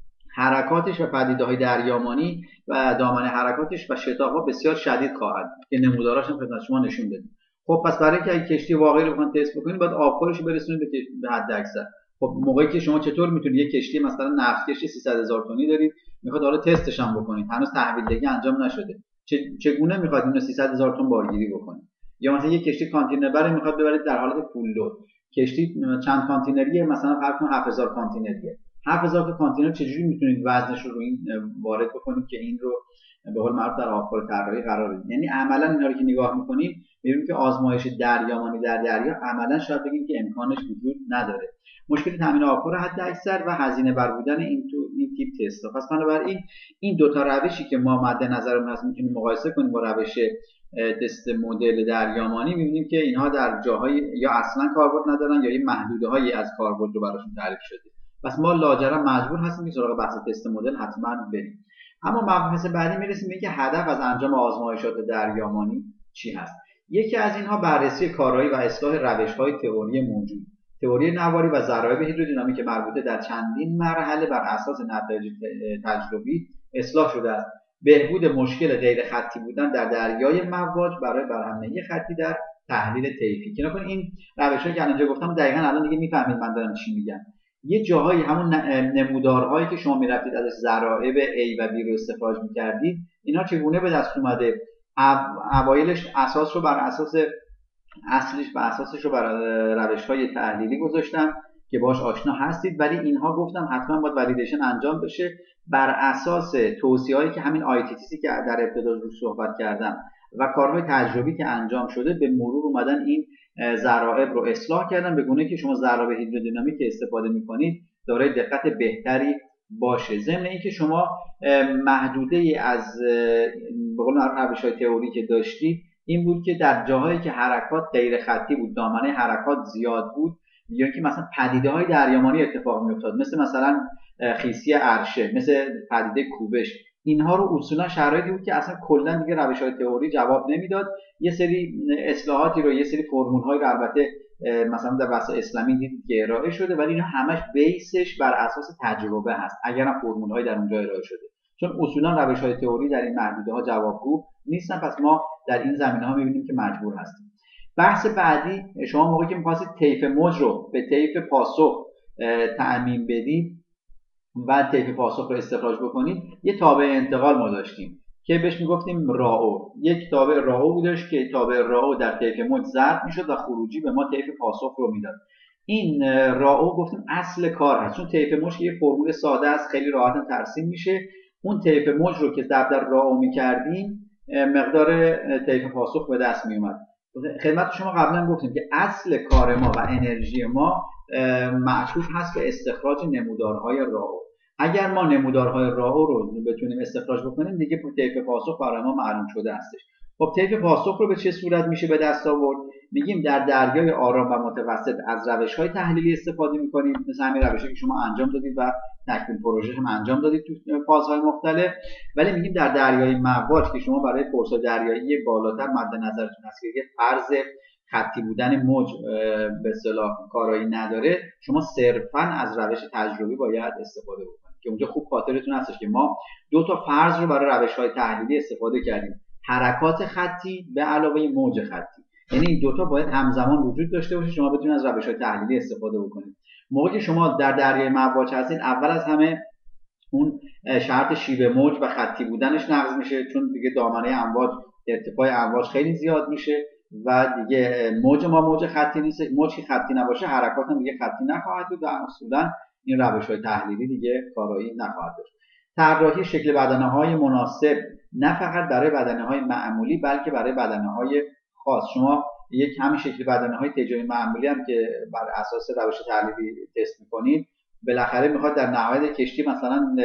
حرکاتش و پدیده‌های دریامانی و دامنه حرکاتش و شتاب‌ها بسیار شدید خواهد که نموداراش هم خدمت شما نشون دادیم. خب پس برای اینکه کشتی واقعی رو بخواید تست بکنید، باید آبخورش رو برسونید به حداکثر. خب موقعی که شما چطور میتونید یک کشتی مثلا نفتکش 300,000 تنی دارید، میخواد حالا تستش هم بکنید، هنوز تحویلدهی انجام نشده، چگونه میخواد اینو 300,000 تن بارگیری بکنید؟ یا مثلا یک کشتی کانتینر میخواد ببرید در حالت فول لود، کشتی چند کانتینریه، مثلا فرض کن 7000 کانتینریه، 7000 تا کانتینر چجوری میتونید وزنش رو این وارد بکنید که این رو به قول معروف در آبخور طراحی قرار بدید؟ یعنی عملا اینا رو که نگاه میکنیم میبینیم که آزمایش دریامانی در دریا عملا شاید بگیم که امکانش وجود نداره. مشکل تامین آبخور حداکثر و هزینه بر بودن این تیپ تست. پس بنابراین این دو تا روشی که ما مد نظرمون هست میتونیم مقایسه کنیم با روش تست مدل دریامانی، میبینیم که اینها در جاهای یا اصلا کاربرد ندارن یا این محدوده‌هایی از کاربرد رو براشون تعریف شده. پس ما لاجرم مجبور هستیم که سراغ بحث تست مدل حتما بریم. اما مبحث بعدی میرسیم به اینکه هدف از انجام آزمایشات دریامانی چی هست. یکی از اینها بررسی کارایی و اصلاح روش‌های تئوری موجود، تئوری نواری و ضرایب هیدرودینامیک مربوطه در چندین مرحله بر اساس نتایج تجربی اصلاح شده است. بهبود مشکل غیر خطی بودن در دریای مواج برای برهمنگی خطی در تحلیل طیفی. که نکنه این روش‌هایی که الان گفتم دقیقاً الان دیگه میفهمید من دارم چی میگم. یه جاهایی همون نمودارهایی که شما میرفتید ازش ضرایب A و B رو استخراج میکردید، اینا چگونه به دست اومده؟ اوایلش اساس رو بر اساس اصلیش و اساسش رو بر روش‌های تحلیلی گذاشتم که باهاش آشنا هستید، ولی اینها گفتم حتما باید والیدیشن انجام بشه بر اساس توصیه‌هایی که همین ITTC که در ابتدا روش صحبت کردم و کارهای تجربی که انجام شده به مرور اومدن این ضرایب رو اصلاح کردن به گونه که شما ضرایب هیدرودینامیک که استفاده می‌کنید دارای دقت بهتری باشه. ضمن اینکه شما محدوده از به قول معروف روش‌های تئوری که داشتید این بود که در جاهایی که حرکات غیر خطی بود، دامنه حرکات زیاد بود، یا اینکه مثلا پدیده‌های دریامانی اتفاق می‌افتاد، مثلا خیسی عرشه، مثل پدیده کوبش، اینها رو اصولا شرایطی بود که اصلا کلا دیگه روش‌های تئوری جواب نمیداد. یه سری اصلاحاتی رو، یه سری فرمول‌های رو البته مثلا در بحث اسلامی دید که ارائه شده، ولی اینا همش بیسش بر اساس تجربه هست، اگرم فرمول‌های در اونجا ارائه شده، چون اصولا روش‌های تئوری در این محدوده‌ها جوابگو نیستن. پس ما در این زمینه‌ها می‌بینیم که مجبور هستیم. بحث بعدی، شما موقعی که می‌خواستید طیف موج رو به طیف پاسخ تعمیم بدید و طیف پاسخ رو استخراج بکنید، یه تابع انتقال ما داشتیم که بهش میگفتیم راو. یک تابع راو بودش که تابع راو در طیف موج ضرب میشد و خروجی به ما طیف پاسخ رو میداد. این راو گفتیم اصل کار هست، چون طیف موج یه فرمول ساده است، خیلی راحت ترسیم میشه. اون طیف موج رو که ضرب در راو میکردیم مقدار طیف پاسخ به دست میومد. خدمت شما قبلا گفتیم که اصل کار ما و انرژی ما معطوف هست به استخراج نمودارهای راو. اگر ما نمودارهای راو رو بتونیم استخراج بکنیم دیگه طیف پاسخ برای ما معلوم شده هستش. خب خب طیف پاسخ رو به چه صورت میشه به دست آورد؟ میگیم در دریای آرام و متوسط از روش‌های تحلیلی استفاده می‌کنیم، مثل همین روشی که شما انجام دادید و تکمیل پروژه هم انجام دادید تو فازهای مختلف. ولی میگیم در دریای مواج که شما برای کورس‌های دریایی بالاتر مد نظرتون هست که فرض خطی بودن موج به اصطلاح کارایی نداره، شما صرفاً از روش تجربی باید استفاده بکنید که اونجا خوب خاطرتون هستش که ما دو تا فرض رو برای روش‌های تحلیلی استفاده کردیم: حرکات خطی به علاوه موج خطی. یعنی این دوتا باید همزمان وجود داشته باشه شما بتونید از روش‌های تحلیلی استفاده بکنید. موقعی که شما در دریای مواج هستید، اول از همه اون شرط شیب موج و خطی بودنش نقض میشه، چون دیگه دامنه امواج، ارتفاع امواج خیلی زیاد میشه و دیگه موج ما موج خطی نیست. موج که خطی نباشه حرکات هم دیگه خطی نخواهد بود و اصولا این روش‌های تحلیلی دیگه کارایی نخواهد داشت. طراحی شکل بدنه‌های مناسب نه فقط برای بدنه‌های معمولی بلکه برای بدنه‌های خاص. شما یک همین شکل بدنه‌های تجاری معمولی هم که بر اساس روش تحلیلی تست می‌کنید، بالاخره میخواد در نهایت کشتی مثلا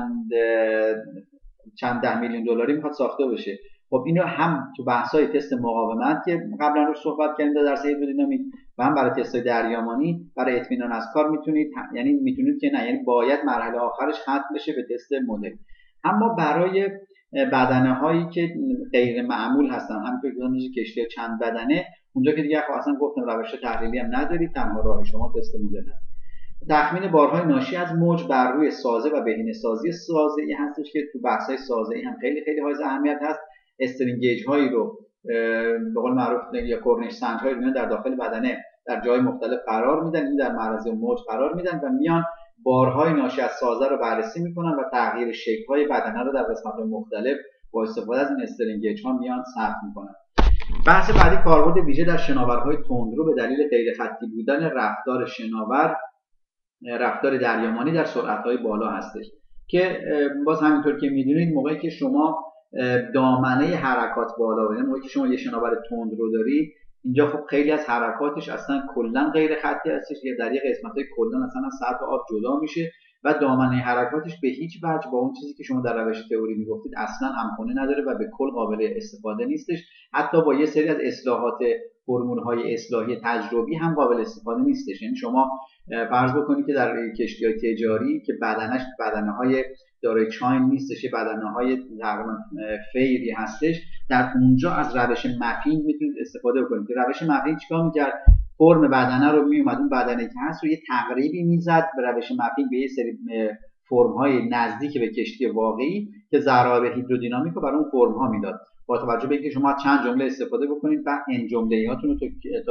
چند ده میلیون دلاری میخواد ساخته بشه. خب اینو هم تو بحث‌های تست مقاومت که قبلا روش صحبت کردیم در درس هیدرودینامیک و هم برای تست‌های دریامانی برای اطمینان از کار میتونید، یعنی میتونید که نه، یعنی باید مرحله آخرش ختم بشه به تست مدل. اما برای بدنه‌هایی که غیر معمول هستن، همونطور که کشتی چند بدنه، اونجا که دیگه اصلا گفتم روش تحلیلی هم ندارید، تنها راه شما تست مدل هست. تخمین بارهای ناشی از موج بر روی سازه و بهینه‌سازی سازه‌ای هستش که تو بحث‌های سازه‌ای هم خیلی خیلی حائز اهمیت هست. استرینگ گیج هایی رو به قول معروف یا کورنیش سنج هایی رو در داخل بدنه در جای مختلف قرار میدن، این در معرض موج قرار میدن و میان بارهای ناشی از سازه رو بررسی میکنن و تغییر شکل‌های بدنه رو در قسمت‌های مختلف با استفاده از این استرینگ گیج ها میان ثبت میکنن. بحث بعدی کاربرد ویژه در شناورهای تندرو به دلیل غیر خطی بودن رفتار شناور، رفتار دریامانی در سرعت‌های بالا هستش که باز همینطور که میدونید موقعی که شما دامنه حرکات بالا بره، موقعی که شما یه شناور تندرو داری، اینجا خب خیلی از حرکاتش اصلا کلا غیر خطی هستش که در یه قسمت‌های کلا اصلا از سطح آب جدا میشه و دامنه حرکاتش به هیچ وجه با اون چیزی که شما در روش تئوری میگفتید اصلا همخوانی نداره و به کل قابل استفاده نیستش. حتی با یه سری از اصلاحات فرمول‌های اصلاحی تجربی هم قابل استفاده نیستش. یعنی شما فرض بکنید که در کشتی‌های تجاری که بدنش بدنه‌های دارای چاین نیستش، بدنه‌های تقریبا فیری هستش، در اونجا از روش مپینگ میتونید استفاده بکنید که روش مپینگ چیکار می‌کرد؟ فرم بدنه رو میومد اون بدنه که هست رو یه تقریبی میزد به روش مپینگ به یه سری فرم‌های نزدیک به کشتی واقعی که ضرایب هیدرودینامیک رو برای اون فرم‌ها میداد. با توجه به اینکه شما چند جمله استفاده بکنید و ان جمله‌هاتون رو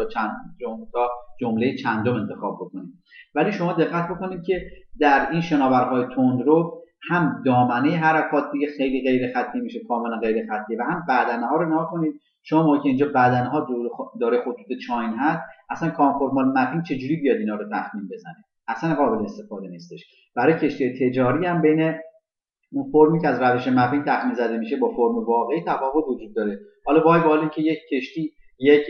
تا جمله چندم انتخاب بکنید. ولی شما دقت بکنید که در این شناورهای تندرو هم دامنه حرکات دیگه خیلی غیر خطی میشه، کاملا غیر خطی، و هم بدنه‌ها رو نگاه کنید. شما موقعی که اینجا بدنه‌ها داره خطوط چاین هست، اصلا کانفورمال مپینگ چجوری بیاد اینا رو تخمین بزنه؟ اصلا قابل استفاده نیستش. برای کشتی تجاری هم بین اون فرمی که از روش مپینگ تخمین زده میشه با فرم واقعی تفاوت وجود داره. حالا وای بالا که یک کشتی یک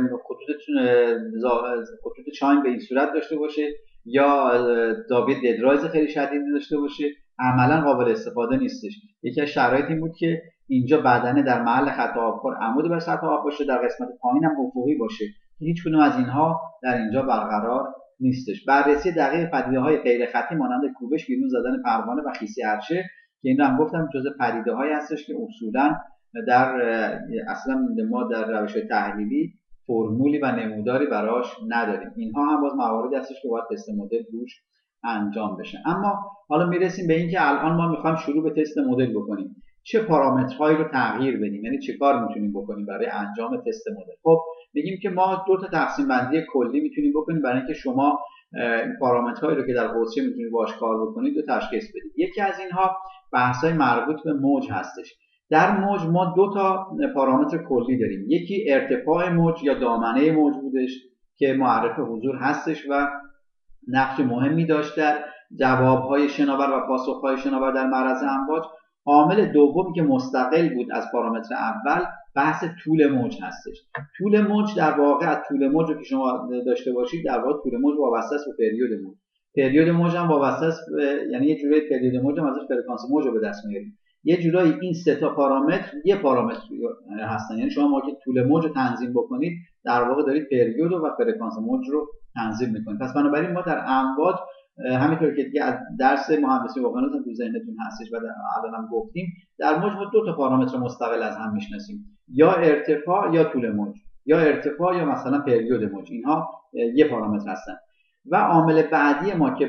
خطوط چاین به این صورت داشته باشه یا زاویه ددرایز خیلی شدیدی داشته باشه، عملا قابل استفاده نیستش. یکی از شرایط این بود که اینجا بدنه در محل خط آبخور عمود بر سطح آب باشه، در قسمت پایین هم افقی باشه. هیچ کدوم از اینها در اینجا برقرار نیستش. بررسی دقیق پدیده‌های غیر خطی مانند کوبش، بیرون زدن پروانه و خیسی عرشه که این رو هم گفتم جزء پدیده‌هایی هستش که اصولاً در اصلا ما در روش تحلیلی فرمولی و نموداری براش نداریم. اینها هم باز مواردی هستش که باید تست مدل روش انجام بشه. اما حالا میرسیم به این که الان ما میخوایم شروع به تست مدل بکنیم. چه پارامترهایی رو تغییر بدیم؟ یعنی چه کار میتونیم بکنیم برای انجام تست مدل؟ خب میگیم که ما دو تا تقسیم بندی کلی میتونیم بکنیم برای اینکه شما پارامترهایی رو که در حوزه میتونید باهاش کار بکنید رو تشخیص بدید. یکی از اینها بحث‌های مربوط به موج هستش. در موج ما دو تا پارامتر کلی داریم. یکی ارتفاع موج یا دامنه موج بودش که معرف حضور هستش و نقش مهمی داشت در جواب‌های شناور و پاسخ‌های شناور در معرض امواج. عامل دومی که مستقل بود از پارامتر اول بحث طول موج هستش. طول موج در واقع از طول موج رو که شما داشته باشید، در واقع طول موج وابسته است به پریود موج. پریود موج هم وابسته است، یعنی یه جوری پریود موج هم ازش فرکانس موج رو به دست میاریم. یه جورایی این سه تا پارامتر یه پارامتر هستن. یعنی شما که طول موج رو تنظیم بکنید در واقع دارید پریود و فرکانس موج رو تنظیم میکنید. پس بنابراین ما در امواج همینطور که دیگه از درس مهندسی اقیانوس تو ذهنتون هستش و الانم گفتیم، در موج ما دو تا پارامتر مستقل از هم میشناسیم، یا ارتفاع یا طول موج، یا ارتفاع یا مثلا پریود موج. اینها یه پارامتر هستن. و عامل بعدی ما که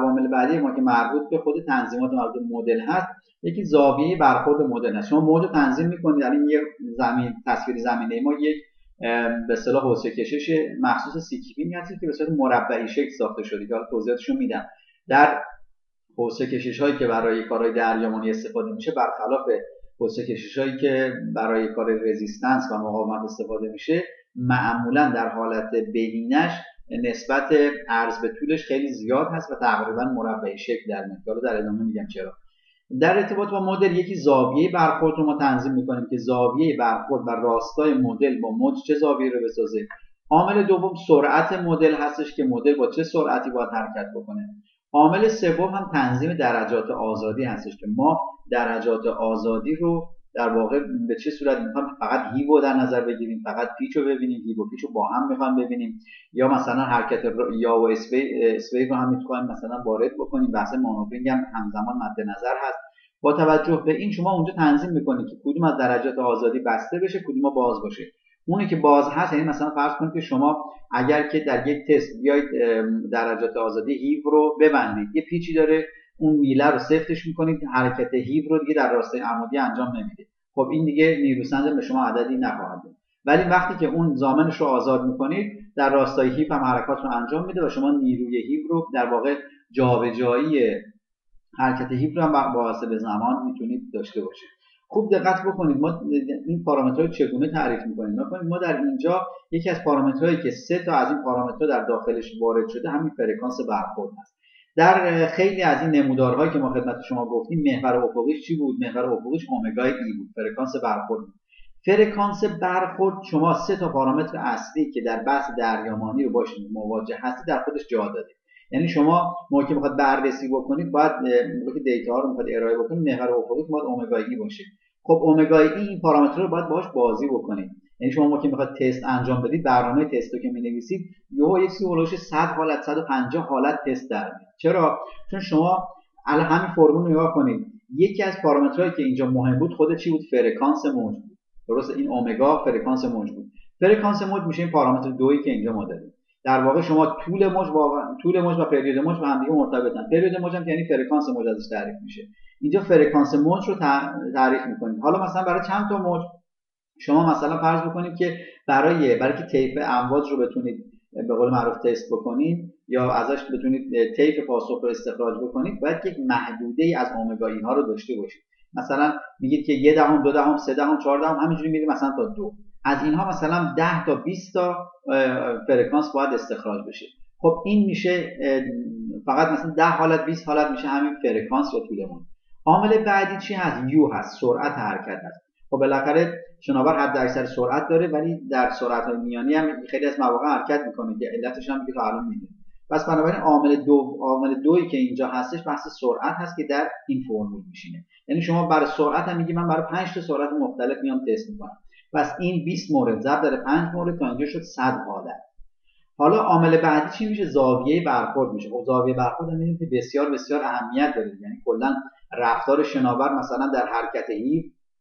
مربوط به خود تنظیمات مربوط به مدل هست، یکی زاویه برخورد مدل هست. شما موج رو تنظیم می‌کنید، در این یه تصویر زمینه ما یک به اصطلاح حوضه کشش مخصوص سیکیپینگ هست که به صورت مربعی شکل ساخته شده که حالا توضیحاتش رو میدم. در حوضه کشش‌هایی که برای کارهای دریامانی استفاده میشه، برخلاف حوضه کشش‌هایی که برای کار رزिस्टنس و مقاومت استفاده میشه، معمولا در حالت بهینش نسبت عرض به طولش خیلی زیاد هست و تقریبا مربعی شکل در میاد. حالا در ادامه میگم چرا. در ارتباط با مدل یکی زاویه برخورد رو ما تنظیم میکنیم که زاویه برخورد و راستای مدل با موج چه زاویه رو بسازه. عامل دوم سرعت مدل هستش که مدل با چه سرعتی باید حرکت بکنه. عامل سوم هم تنظیم درجات آزادی هستش که ما درجات آزادی رو در واقع به چه صورت میخوایم، فقط هیو رو در نظر بگیریم، فقط پیچ رو ببینیم، هیو و پیچ رو با هم میخوایم ببینیم، یا مثلا حرکت یا و اسویو رو هم میخوایم مثلا وارد بکنیم. بحث مانورینگ هم همزمان مد نظر هست. با توجه به این شما اونجا تنظیم میکنید که کدوم از درجات آزادی بسته بشه، کدوم باز باشه. اونی که باز هست یعنی مثلا فرض کنید که شما اگر که در یک تست بیاید درجات آزادی هیو رو ببندید، یه پیچی داره، اون میله رو سفتش میکنید، حرکت هیو رو دیگه در راستای عمودی انجام نمیدید. خب این دیگه نیروسنج به شما عددی نخواهد داد. ولی وقتی که اون زامنش رو آزاد میکنید، در راستای هیو هم حرکات رو انجام میده و شما نیروی هیو رو در واقع جابجایی حرکت هیو رو هم با حساب زمان میتونید داشته باشید. خوب دقت بکنید ما این پارامترها چگونه تعریف میکنیم. ما در اینجا یکی از پارامترهایی که سه تا از این پارامترها در داخلش وارد شده همین فرکانس برخورد است. در خیلی از این نمودارهایی که ما خدمت شما گفتیم، محور افقیش چی بود؟ محور افقیش اومگای ای بود، فرکانس برخورد. فرکانس برخورد شما سه تا پارامتر اصلی که در بحث دریامانی رو باش مواجه هستید در خودش جا داده. یعنی شما موقعی که میخواد بررسی بکنید، باید موقعی که دیتا رو میخواد ارائه بکنید، محور افقیش باید اومگای ای باشه. خب اومگای ای این پارامتر رو باید باهاش بازی بکنید. یعنی شما موقعی میخواد تست انجام بدید، برنامه تست رو که مینویسید، یهو یک چیزی هولوش 100 حالت 150 حالت تست در میاد. چرا؟ چون شما الان همین فرمول نگاه کنید، یکی از پارامترهایی که اینجا مهم بود خود چی بود؟ فرکانس موج بود. درسته؟ این اومگا فرکانس موج بود. فرکانس موج میشه این پارامتر دویی که اینجا ما داریم. در واقع شما طول موج و پریود موج با هم دیگه مرتبطن. پریود موج هم یعنی فرکانس موج ازش تعریف میشه. اینجا فرکانس موج رو تعریف میکنید. حالا مثلا برای چند تا موج شما مثلا فرض بکنید که برای که طیف امواج رو بتونید به قول معروف تست بکنید یا ازش بتونید طیف پاسخ رو استخراج بکنید، باید یک محدوده ای از اومگایی ها رو داشته باشید. مثلا میگید که 1 دهم 2 دهم 3 دهم 4 دهم همینجوری میریم مثلا تا 2. از اینها مثلا 10 تا 20 تا فرکانس باید استخراج بشه. خب این میشه فقط مثلا 10 حالت 20 حالت میشه همین فرکانس یا طول موج. عامل بعدی چی هست؟ یو هست، سرعت حرکت هست. خب بالاخره شناور حد اکثر سرعت داره، ولی در سرعت‌های میانی هم خیلی از مواقع حرکت میکنه که علتش هم دیگه الان میدونیم. پس بنابراین عامل دویی که اینجا هستش بحث سرعت هست که در این فرمول میشینه. یعنی شما برای سرعت هم میگی من برای 5 تا سرعت مختلف میام تست میکنم. پس این 20 مورد ضرب در 5 مورد تا اینجا شد 100 حالت. حالا عامل بعدی چی میشه؟ زاویه برخورد میشه. خب زاویه برخورد هم میدونید که بسیار بسیار اهمیت داره. یعنی کلا رفتار شناور مثلا در حرکت هیو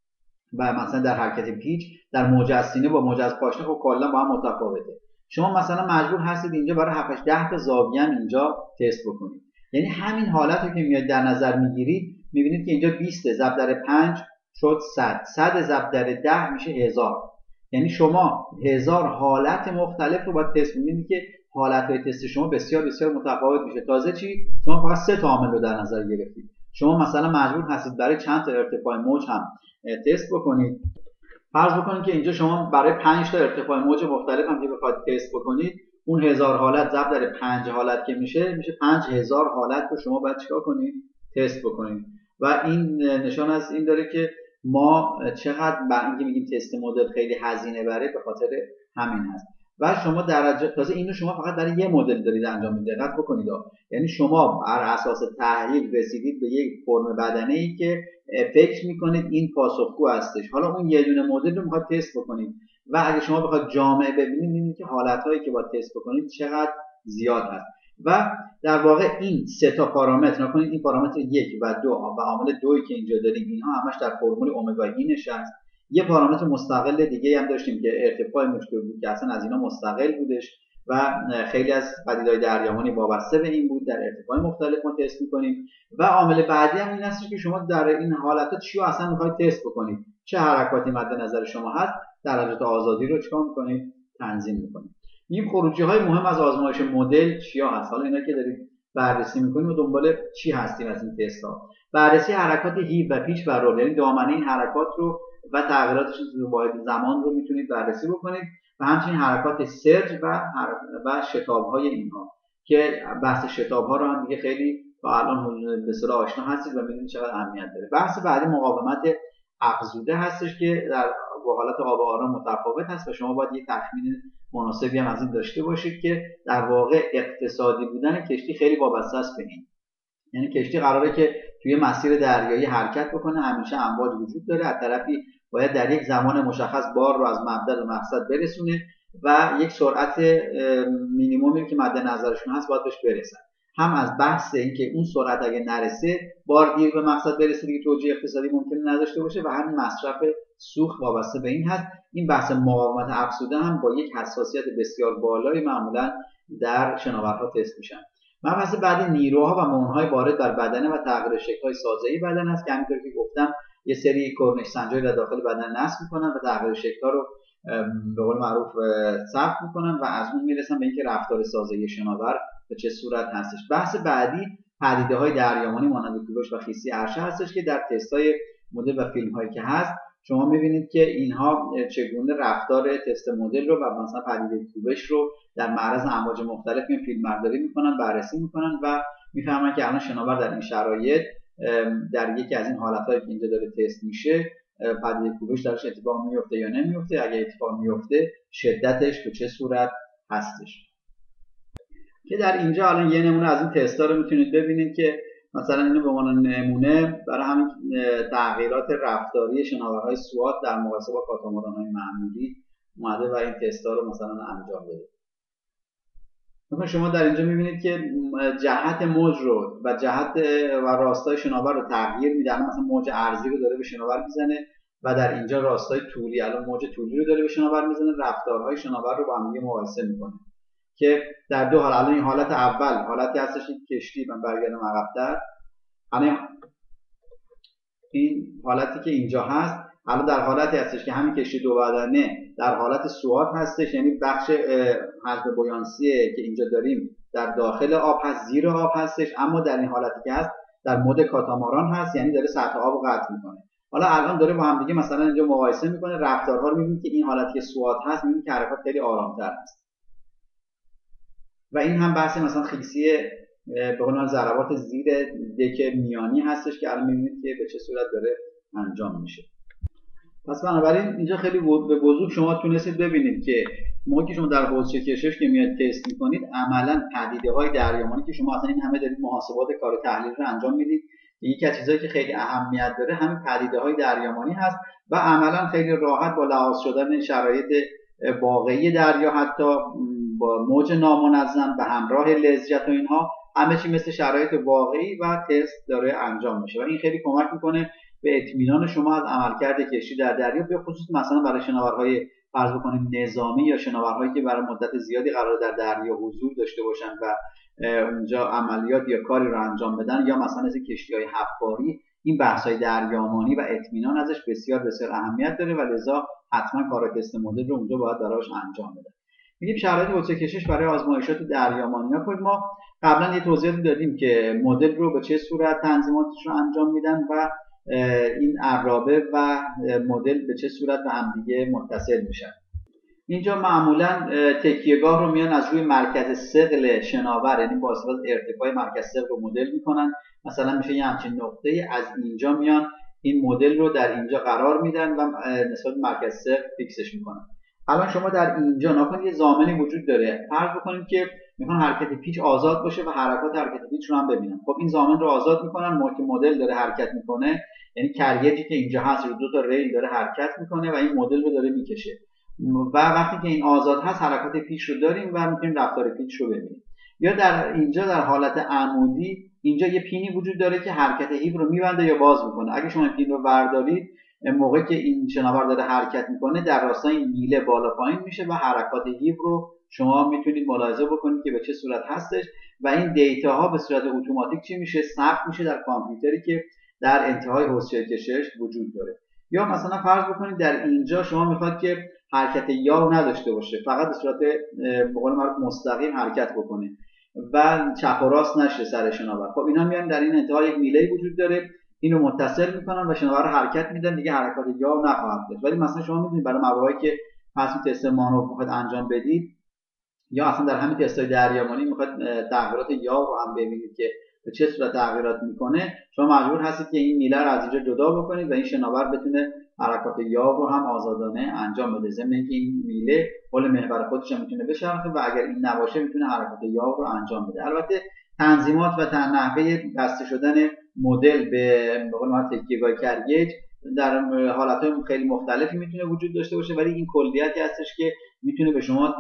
و مثلا در حرکت پیچ، در موج از سینه با موج از پاشنه خب کلا با هم متفاوته. شما مثلا مجبور هستید اینجا برای 7 10 تا زاویه هم اینجا تست بکنید. یعنی همین حالتی که میاد در نظر میگیرید، میبینید که اینجا 20 ضرب در 5 شد 100. 100 ضرب در 10 میشه 1000. یعنی شما 1000 حالت مختلف رو باید تست کنید که حالت‌های تست شما بسیار بسیار متفاوت میشه. تازه چی؟ شما فقط 3 تا عامل رو در نظر گرفتید. شما مثلا مجبور هستید برای چند تا ارتفاع موج هم تست بکنید. فرض بکنید که اینجا شما برای 5 تا ارتفاع موج مختلف هم که بخواید تست بکنید، اون 1000 حالت ضرب در 5 حالت که میشه 5000 حالت رو شما باید چیکار کنید؟ تست بکنید. و این نشان از این داره که ما چقدر برای اینکه میگیم تست مدل خیلی هزینه بره، به خاطر همین هست. و شما درجه تازه اینو شما فقط برای یه مدل دارید انجام میدید. دقت بکنید یعنی شما بر اساس تحلیل رسیدید به یک فرم بدنه‌ای که فکر میکنید این پاسخگو هستش. حالا اون یه دونه مدل رو میخواد تست بکنید و اگه شما بخواید جامعه ببینید میبینید که حالت‌هایی که باید تست بکنید چقدر زیاد هست و در واقع این سه تا پارامتر نکنید، این پارامتر 1 و 2 و عامل 2 که اینجا داریم اینها همش در فرمول امگا ای نشست. یه پارامتر مستقل دیگه هم داشتیم که ارتفاع موج بود که اصلا از اینا مستقل بودش و خیلی از پدیده‌های دریامانی وابسته به این بود. در ارتفاع مختلف ما تست می‌کنیم و عامل بعدی هم این است که شما در این حالت‌ها چی رو اصلا می‌خواید تست بکنید، چه حرکاتی مد نظر شما هست، درجات آزادی رو چیکار می‌کنید، تنظیم می‌کنید. این خروجی‌های مهم از آزمایش مدل چیا هست؟ حالا اینا که دارید بررسی می‌کنیم و دنبال چی هستیم از این تست‌ها؟ بررسی حرکات هیو و پیچ و رول، یعنی دامنه این حرکات رو و تغییراتش تو واحد زمان رو میتونید بررسی بکنید و همچنین حرکات سرج و شتاب‌های اینها که بحث شتاب‌ها رو هم دیگه خیلی با الان به اصطلاح آشنا هستید و می‌بینید چقدر اهمیت داره. بحث بعدی مقاومت افزوده هستش که در حالت آب آرام متفاوت هست و شما باید یک تخمین مناسبی هم از این داشته باشید که در واقع اقتصادی بودن کشتی خیلی وابسته است به این. یعنی کشتی قراره که توی مسیر دریایی حرکت بکنه، همیشه امواج وجود داره، از طرفی باید در یک زمان مشخص بار رو از مبدا به مقصد برسونه و یک سرعت مینیمومی که مد نظرشون هست باید بهش برسن. هم از بحث اینکه اون سرعت اگه نرسه بار دیر به مقصد برسه دیگه توجیه اقتصادی ممکنه نداشته باشه و همین مصرف سوخت وابسته به این هست. این بحث مقاومت افزوده هم با یک حساسیت بسیار بالایی معمولا در شناورها تست میشن. مبحث بعد نیروها و مونهای وارد بر بدن و تغییر شکل‌های سازه‌ای بدن است که همونطور که گفتم یه سری کرنش سنجاری در داخل بدن نصب میکنن و تغییر شکل‌ها رو به قول معروف ثبت میکنن و از اون میرسن به اینکه رفتار سازه‌ای شناور به چه صورت هستش. بحث بعدی پدیده‌های دریامانی مانند کوبش و خیسی عرشه هستش که در تست‌های مدل و فیلم‌هایی که هست شما می‌بینید که اینها چگونه رفتار تست مدل رو و مثلا پدیده کوبش رو در معرض امواج مختلف این فیلمبرداری میکنن، بررسی میکنن و میفهمن که الان شناور در این شرایط در یکی از این حالت‌هایی که اینجا داره تست میشه پدیده کوبش درش اتفاق میفته یا نمیفته، اگه اتفاق میفته شدتش به چه صورت هستش. که در اینجا الان یه نمونه از این تستا رو میتونید ببینید که مثلا اینو به عنوان نمونه برای همین تغییرات رفتاری شناورهای سوات در مقایسه با کاتاماران‌های معمولی اومده و این تستا رو مثلا انجام داده. مثلا شما در اینجا میبینید که جهت موج رو و جهت و راستای شناور رو تغییر میده. مثلا موج عرضی رو داره به شناور میزنه و در اینجا راستای طولی، الان موج طولی رو داره به شناور میزنه، رفتارهای شناور رو با هم دیگه مقایسه میکنه که در دو حال. الان این حالت اول حالتی هستش که کشتی من برگردم عقب‌تر، الان این حالتی که اینجا هست الان در حالتی هستش که همین کشتی دو بدنه در حالت سوات هستش، یعنی بخش حجم بویانسی که اینجا داریم در داخل آب هست، زیر آب هستش، اما در این حالتی که هست در مود کاتاماران هست، یعنی داره سطح آب رو قطع میکنه. حالا الان داره با هم دیگه مثلا اینجا مقایسه میکنه رفتارها رو، میبینید که این حالتی که سوات هست میبینید که حرکات خیلی آرامتر هست و این هم بحث مثلا خیسی به قول ضربات زیر دک میانی هستش که الان میبینید که به چه صورت داره انجام میشه. پس بنابراین اینجا خیلی به وضوح شما تونستید ببینید که موقعی که شما در حوضچه کشش که میاد تست میکنید عملا پدیده‌های دریامانی که شما اصلا این همه دارید محاسبات کار تحلیل رو انجام میدید، یکی از چیزایی که خیلی اهمیت داره همین پدیده‌های دریامانی هست و عملا خیلی راحت با لحاظ شدن شرایط واقعی دریا حتی با موج نامنظم به همراه لزجت و اینها همه چی مثل شرایط واقعی و تست داره انجام میشه و این خیلی کمک میکنه به اطمینان شما از عملکرد کشتی در دریا، به خصوص مثلا برای شناورهای فرض بکنید نظامی یا شناورهایی که برای مدت زیادی قرار در دریا حضور داشته باشن و اونجا عملیات یا کاری رو انجام بدن، یا مثلا از کشتی‌های هفت‌باری. این بحث‌های دریامانی و اطمینان ازش بسیار بسیار اهمیت داره و لذا حتما کار تست مدل رو اونجا باید براش انجام بده. میگیم شرایط حوضچه کشش برای آزمایشات دریامانی‌ها کنید. ما قبلا یه توضیحاتی دادیم که مدل رو به چه صورت تنظیماتش رو انجام میدن و این عرابه و مدل به چه صورت به هم دیگه متصل میشن. اینجا معمولا تکیهگاه رو میان از روی مرکز ثقل شناور، یعنی با استفاده از ارتفاع مرکز ثقل رو مدل میکنن. مثلا میشه یه همچین نقطه از اینجا میان این مدل رو در اینجا قرار میدن و نسبت مرکز ثقل فیکسش میکنن. الان شما در اینجا ناکنید یه ضامنی وجود داره. فرض بکنید که میخوان حرکت پیچ آزاد باشه و حرکات حرکت پیچ رو هم ببینن. خب این ضامن رو آزاد میکنن موقعی که مدل داره حرکت میکنه، یعنی کریجی که اینجا هست رو 2 تا ریل داره حرکت میکنه و این مدل رو داره میکشه و وقتی که این آزاد هست حرکات پیچ رو داریم و میتونیم رفتار پیچ رو ببینیم. یا در اینجا در حالت عمودی اینجا یه پینی وجود داره که حرکت هیو رو میبنده یا باز میکنه. اگه شما پین رو بردارید موقعی که این شناور داره حرکت میکنه در راستای این میله بالا پایین میشه و حرکات هیو رو شما میتونید ملاحظه بکنید که به چه صورت هستش و این دیتا ها به صورت اتوماتیک چی میشه؟ ثبت میشه در کامپیوتری که در انتهای حوضچه کشش وجود داره. یا مثلا فرض بکنید در اینجا شما میخواد که حرکت یا نداشته باشه، فقط به صورت به قول معروف مستقیم حرکت بکنه و چپ و راست نشه سر شناور. خب اینا میان در این انتها یک میله وجود داره، اینو متصل میکنن و شناور رو حرکت میدن، دیگه حرکات یا نخواهد داشت. ولی مثلا شما میدونید برای مواقعی که پس تست مانور میخواد انجام بدید یا اصلا در همین تستای دریامانی میخواد تغییرات یا رو هم ببینید که به چه صورت تغییرات میکنه، شما مجبور هستید که این میله رو از اینجا جدا بکنید و این شناور بتونه حرکات یا رو هم آزادانه انجام بده. ضمن اینکه این میله حول محور خودش هم میتونه بچرخه و اگر این نباشه میتونه حرکات یا رو انجام بده. البته تنظیمات و نحوه بسته شدن مدل به قول معروف تکیه‌گاه کریج در حالت‌های خیلی مختلفی میتونه وجود داشته باشه، ولی این کلیتی هستش که میتونه به شما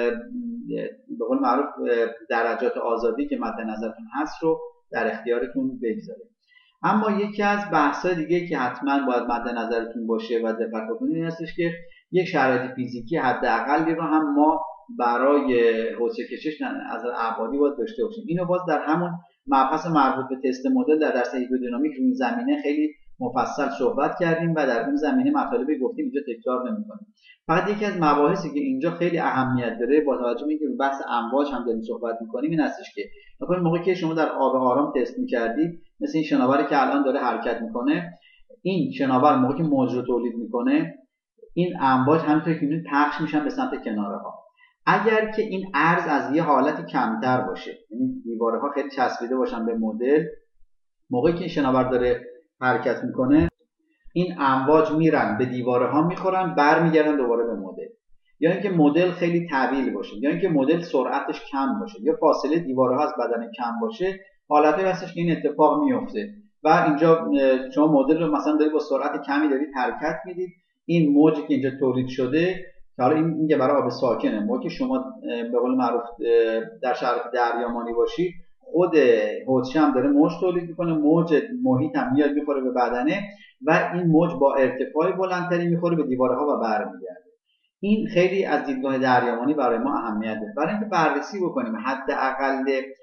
به قول معروف درجات آزادی که مد نظرتون هست رو در اختیارتون بگذاره. اما یکی از بحث‌های دیگه که حتما باید مد نظرتون باشه و دقت بکنید این هستش که یک شرایط فیزیکی حداقلی رو هم ما برای حوضچه کشش از ابعادی باید داشته باشیم. اینو باز در همون مبحث مربوط به تست مدل در درس هیدرودینامیک روی زمینه خیلی مفصل صحبت کردیم و در اون زمینه مطالبی گفتیم، اینجا تکرار نمی‌کنیم. فقط یکی از مباحثی که اینجا خیلی اهمیت داره با توجه به اینکه رو بحث امواج هم داریم صحبت می‌کنیم این هستش که مثلا موقعی که شما در آب آرام تست می‌کردید، مثل این شناوری که الان داره حرکت می‌کنه، این شناور موقعی که موج رو تولید می‌کنه این امواج همونطور که می‌بینید پخش میشن به سمت کناره‌ها. اگر که این عرض از یه حالتی کمتر باشه، یعنی دیواره‌ها خیلی چسبیده باشن به مدل، موقعی که این شناور داره حرکت میکنه این امواج میرن به دیواره‌ها میخورن برمیگردن دوباره به مدل. یا اینکه مدل خیلی طویل باشه، یا اینکه مدل سرعتش کم باشه، یا فاصله دیوارها از بدن کم باشه، حالتی هستش که این اتفاق میفته و اینجا شما مدل رو مثلا دارید با سرعت کمی دارید حرکت میدید، این موجی که اینجا تولید شده که حالا این میگه برای آب ساکنه، موقعی که شما به قول معروف در شرایط دریامانی باشید خود حوضچه هم داره موج تولید میکنه، موج محیط هم میاد میخوره به بدنه و این موج با ارتفاع بلندتری میخوره به دیوارها و برمیگرده. این خیلی از دیدگاه دریامانی برای ما اهمیت داره، برای اینکه بررسی بکنیم حداقل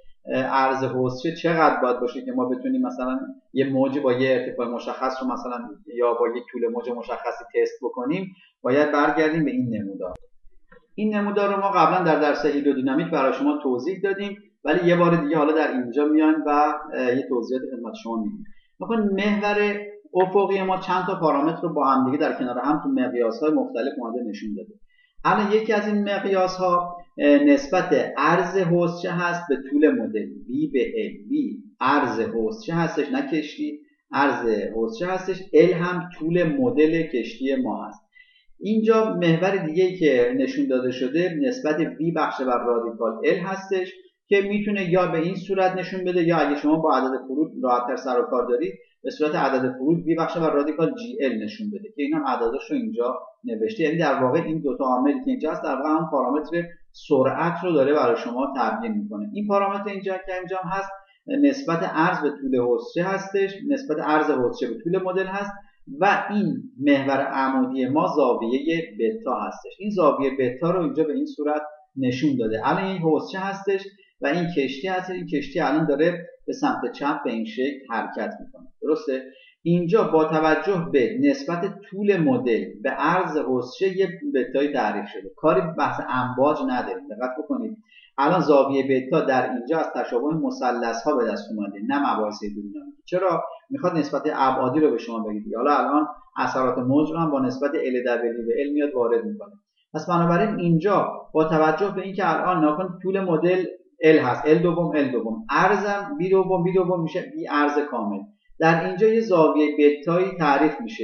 عرض حوضچه چقدر باید باشه که ما بتونیم مثلا یه موج با یه ارتفاع مشخص رو مثلا یا با یک طول موج مشخصی تست بکنیم، باید برگردیم به این نمودار. این نمودار رو ما قبلا در درس هیدرودینامیک برای شما توضیح دادیم، ولی یه بار دیگه حالا در اینجا میایم و یه توضیحات خدمت شما میدیم. مثلا محور افقی ما چند تا پارامتر رو با هم دیگه در کنار هم تو مقیاس‌های مختلف اومده نشون داده. الان یکی از این مقیاس‌ها نسبت عرض حوضچه هست به طول مدل V به L. V عرض حوضچه هستش، نه کشتی، عرض حوضچه هستش. L هم طول مدل کشتی ما هست. اینجا محور دیگه‌ای که نشون داده شده نسبت V بخش بر رادیکال L هستش که میتونه یا به این صورت نشون بده یا اگه شما با عدد فرود راحت‌تر سر و کار دارید به صورت عدد فرود V بخش بر رادیکال GL نشون بده که اینا عدداش رو اینجا نوشته. یعنی در واقع این دو تا عاملی که اینجا هست در واقع هم پارامتر سرعت رو داره برای شما تبیین میکنه. این پارامتر اینجا که اینجا هست نسبت عرض به طول حوضچه هستش، نسبت عرض حوضچه به طول مدل هست و این محور عمودی ما زاویه بتا هستش. این زاویه بتا رو اینجا به این صورت نشون داده. الان این حوضچه هستش و این کشتی هست. این کشتی الان داره به سمت چپ به این شکل حرکت میکنه. درسته؟ اینجا با توجه به نسبت طول مدل به عرض حوضچه یه بتایی تعریف شده. کاری بحث امواج نداریم. دقت بکنید. الان زاویه بتا در اینجا از تشابه مثلث‌ها به دست اومده، نه مباحث هیدرودینامیک. چرا؟ میخواد نسبت ابعادی رو به شما بگید. حالا الان اثرات موج رو هم با نسبت L W به L میاد وارد میکنه. پس بنابراین اینجا با توجه به اینکه الان ناکن طول مدل L هست، L دوم L دوم، ارزم B دوم B دوم میشه B ارز کامل. در اینجا یه زاویه بتایی تعریف میشه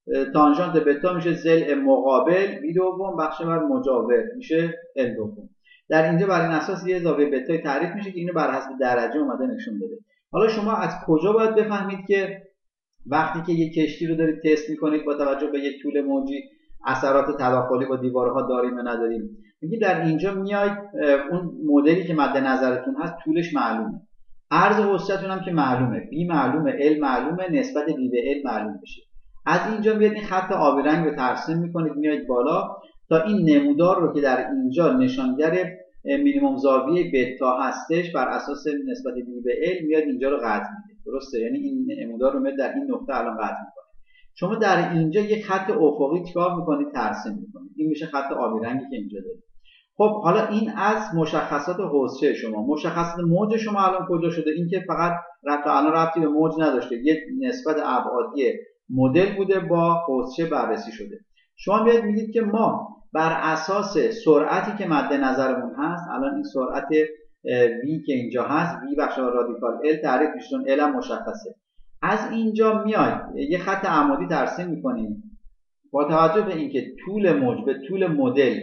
تانژانت بتا میشه ضلع مقابل بی دوم بخش بر مجاور میشه ال دوم. در اینجا بر این اساس یه زاویه بتای تعریف میشه که اینو بر حسب درجه اومده نشون بده. حالا شما از کجا باید بفهمید که وقتی که یک کشتی رو دارید تست میکنید با توجه به یک طول موجی اثرات تداخلی با دیوارها داریم یا نداریم؟ میگید در اینجا میاید اون مدلی که مد نظرتون هست طولش معلومه، عرض حوضچه‌تون هم که معلومه، بی معلومه، ال معلومه، نسبت بی به ال معلوم بشه. از اینجا میاد این خط آبی رنگ رو ترسیم میکنید میاید بالا تا این نمودار رو که در اینجا نشانگر مینیمم زاویه بتا هستش بر اساس نسبت بی به ال میاد اینجا رو قطع میده. درسته؟ یعنی این نمودار رو میاد در این نقطه الان قطع میکنه. شما در اینجا یک خط افقی چیکار میکنید؟ ترسیم میکنید. این میشه خط آبی رنگی که اینجا دارید. خب حالا این از مشخصات حوضچه شما. مشخصات موج شما الان کجا شده؟ این که فقط الان ربطی به موج نداشته، یک نسبت ابعادی مدل بوده با حوضچه بررسی شده. شما میاد میگید که ما بر اساس سرعتی که مد نظرمون هست، الان این سرعت v که اینجا هست، v بخش رادیکال l تعریف میشه، چون l هم مشخصه. از اینجا میاید یه خط عمودی ترسیم میکنیم با توجه به اینکه طول موج به طول مدل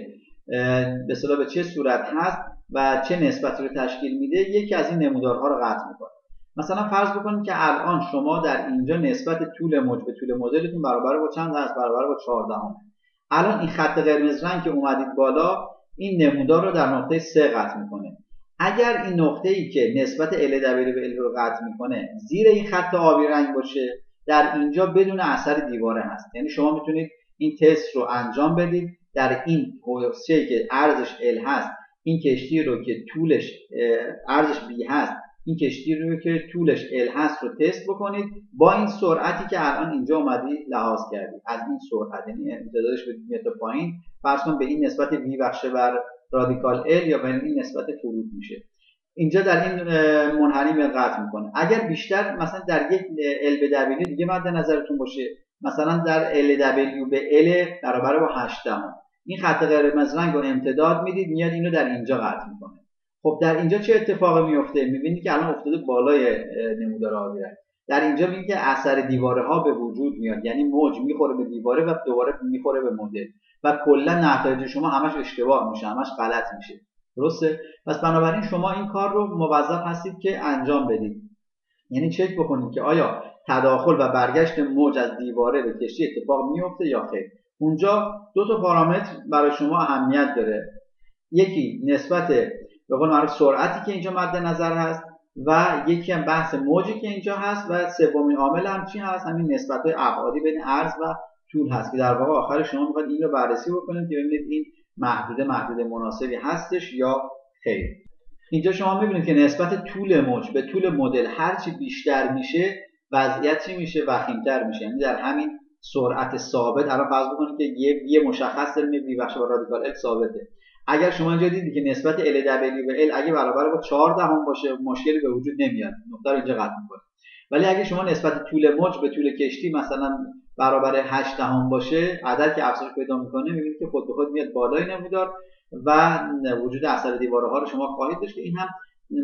به اصطلاح به چه صورت هست و چه نسبتی رو تشکیل میده، یکی از این نمودارها رو قطع میکنه. مثلا فرض بکنید که الان شما در اینجا نسبت طول موج به طول مدلتون برابر با چند هست؟ برابر با 14. الان این خط قرمز رنگ که اومدید بالا این نمودار رو در نقطه 3 قطع میکنه. اگر این نقطه‌ای که نسبت LW به L رو قطع میکنه زیر این خط آبی رنگ باشه، در اینجا بدون اثر دیواره هست. یعنی شما میتونید این تست رو انجام بدید در این حوضچه‌ای که عرضش L هست، این کشتی رو که طولش عرضش B هست، این کشتی رو که طولش L هست رو تست بکنید با این سرعتی که الان اینجا اومدید لحاظ کردید. از این سرعت، یعنی امتدادش به تا پایین، فرض کن به این نسبت V بخش بر رادیکال L یا به این نسبت فرود میشه. اینجا در این منحنی قطع میکنه. اگر بیشتر مثلا در یک L به W دیگه مد نظرتون باشه، مثلا در LW به L برابر با 8، این خط قرمز رنگ رو امتداد میدید میاد اینو در اینجا قطع میکنه. خب در اینجا چه اتفاقی میفته؟ میبینید که الان افتاده بالای نمودار آبی رنگ. در اینجا میبینید که اثر دیواره ها به وجود میاد، یعنی موج میخوره به دیواره و دوباره میخوره به مدل و کلا نتایج شما همش اشتباه میشه، همش غلط میشه. درسته؟ پس بنابراین شما این کار رو موظف هستید که انجام بدید. یعنی چک بکنید که آیا تداخل و برگشت موج از دیواره به کشتی اتفاق میفته یا خیر. اونجا دو تا پارامتر برای شما اهمیت داره. یکی نسبت به قول معروف سرعتی که اینجا مد نظر هست و یکی هم بحث موجی که اینجا هست و سومین عامل هم چی هست؟ همین نسبت‌های ابعادی بین عرض و طول هست که در واقع آخر شما میخواید این رو بررسی بکنید که ببینید این محدوده مناسبی هستش یا خیر. اینجا شما میبینید که نسبت طول موج به طول مدل هرچی بیشتر میشه وضعیت چی میشه؟ وخیم‌تر میشه. یعنی در همین سرعت ثابت الان فرض بکنید که یه مشخص داریم v بخش با رادیکال l ثابته. اگر شما اینجا دیدید که نسبت LW به L اگه برابر با 14 باشه مشکلی به وجود نمیاد، نقطه رو اینجا قطع می‌کنه. ولی اگه شما نسبت طول موج به طول کشتی مثلا برابر 8 باشه، عدد که افزایش پیدا می‌کنه می‌بینید که خود به خود میاد بالای نمودار و وجود اثر دیواره‌ها رو شما خواهید داشت که این هم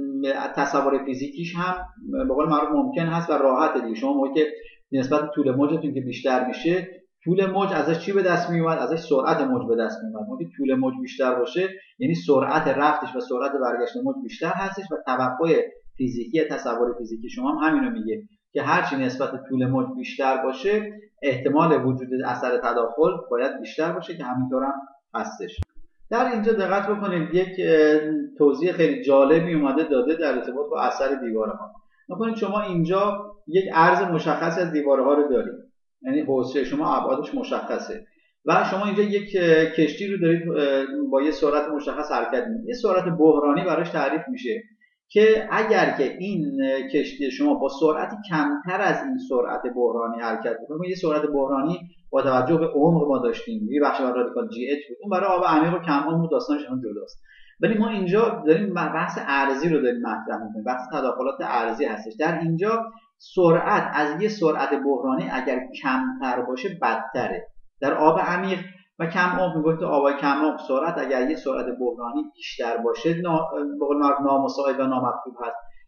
تصور فیزیکیش هم به قول معروف ممکن هست و راحته دیگه. شما موقعی که نسبت طول موجتون که بیشتر میشه، طول موج ازش چی به دست میومد؟ ازش سرعت موج به دست میومد. موقعی طول موج بیشتر باشه یعنی سرعت رفتش و سرعت برگشت موج بیشتر هستش و توقع فیزیکی تصور فیزیکی شما هم همینو میگه که هرچی نسبت طول موج بیشتر باشه احتمال وجود اثر تداخل باید بیشتر باشه که همینطور هم هستش. در اینجا دقت بکنید یک توضیح خیلی جالبی اومده داده در ارتباط با اثر دیوارها. ببینید شما اینجا یک عرض مشخص از دیوارها رو دارید، یعنی حوضچه شما ابعادش مشخصه و شما اینجا یک کشتی رو دارید با یه سرعت مشخص حرکت می‌کنید. یه سرعت بحرانی براش تعریف میشه که اگر که این کشتی شما با سرعتی کمتر از این سرعت بحرانی حرکت بکنه، یه سرعت بحرانی با توجه به عمق ما داشتیم، یه بخش بر رادیکال جی اچ بود، اون برای آب عمیق و کم عمق داستانش هم جداست. ولی ما اینجا داریم بحث ارضی رو داریم مطرح می‌کنیم، بحث تداخلات ارضی هستش. در اینجا سرعت از یه سرعت بحرانی اگر کمتر باشه بدتره. در آب عمیق و کم عمق میگفت آبای کم عمق سرعت اگر یه سرعت بحرانی بیشتر باشه به قول معروف نامساعد و نامطلوب هست.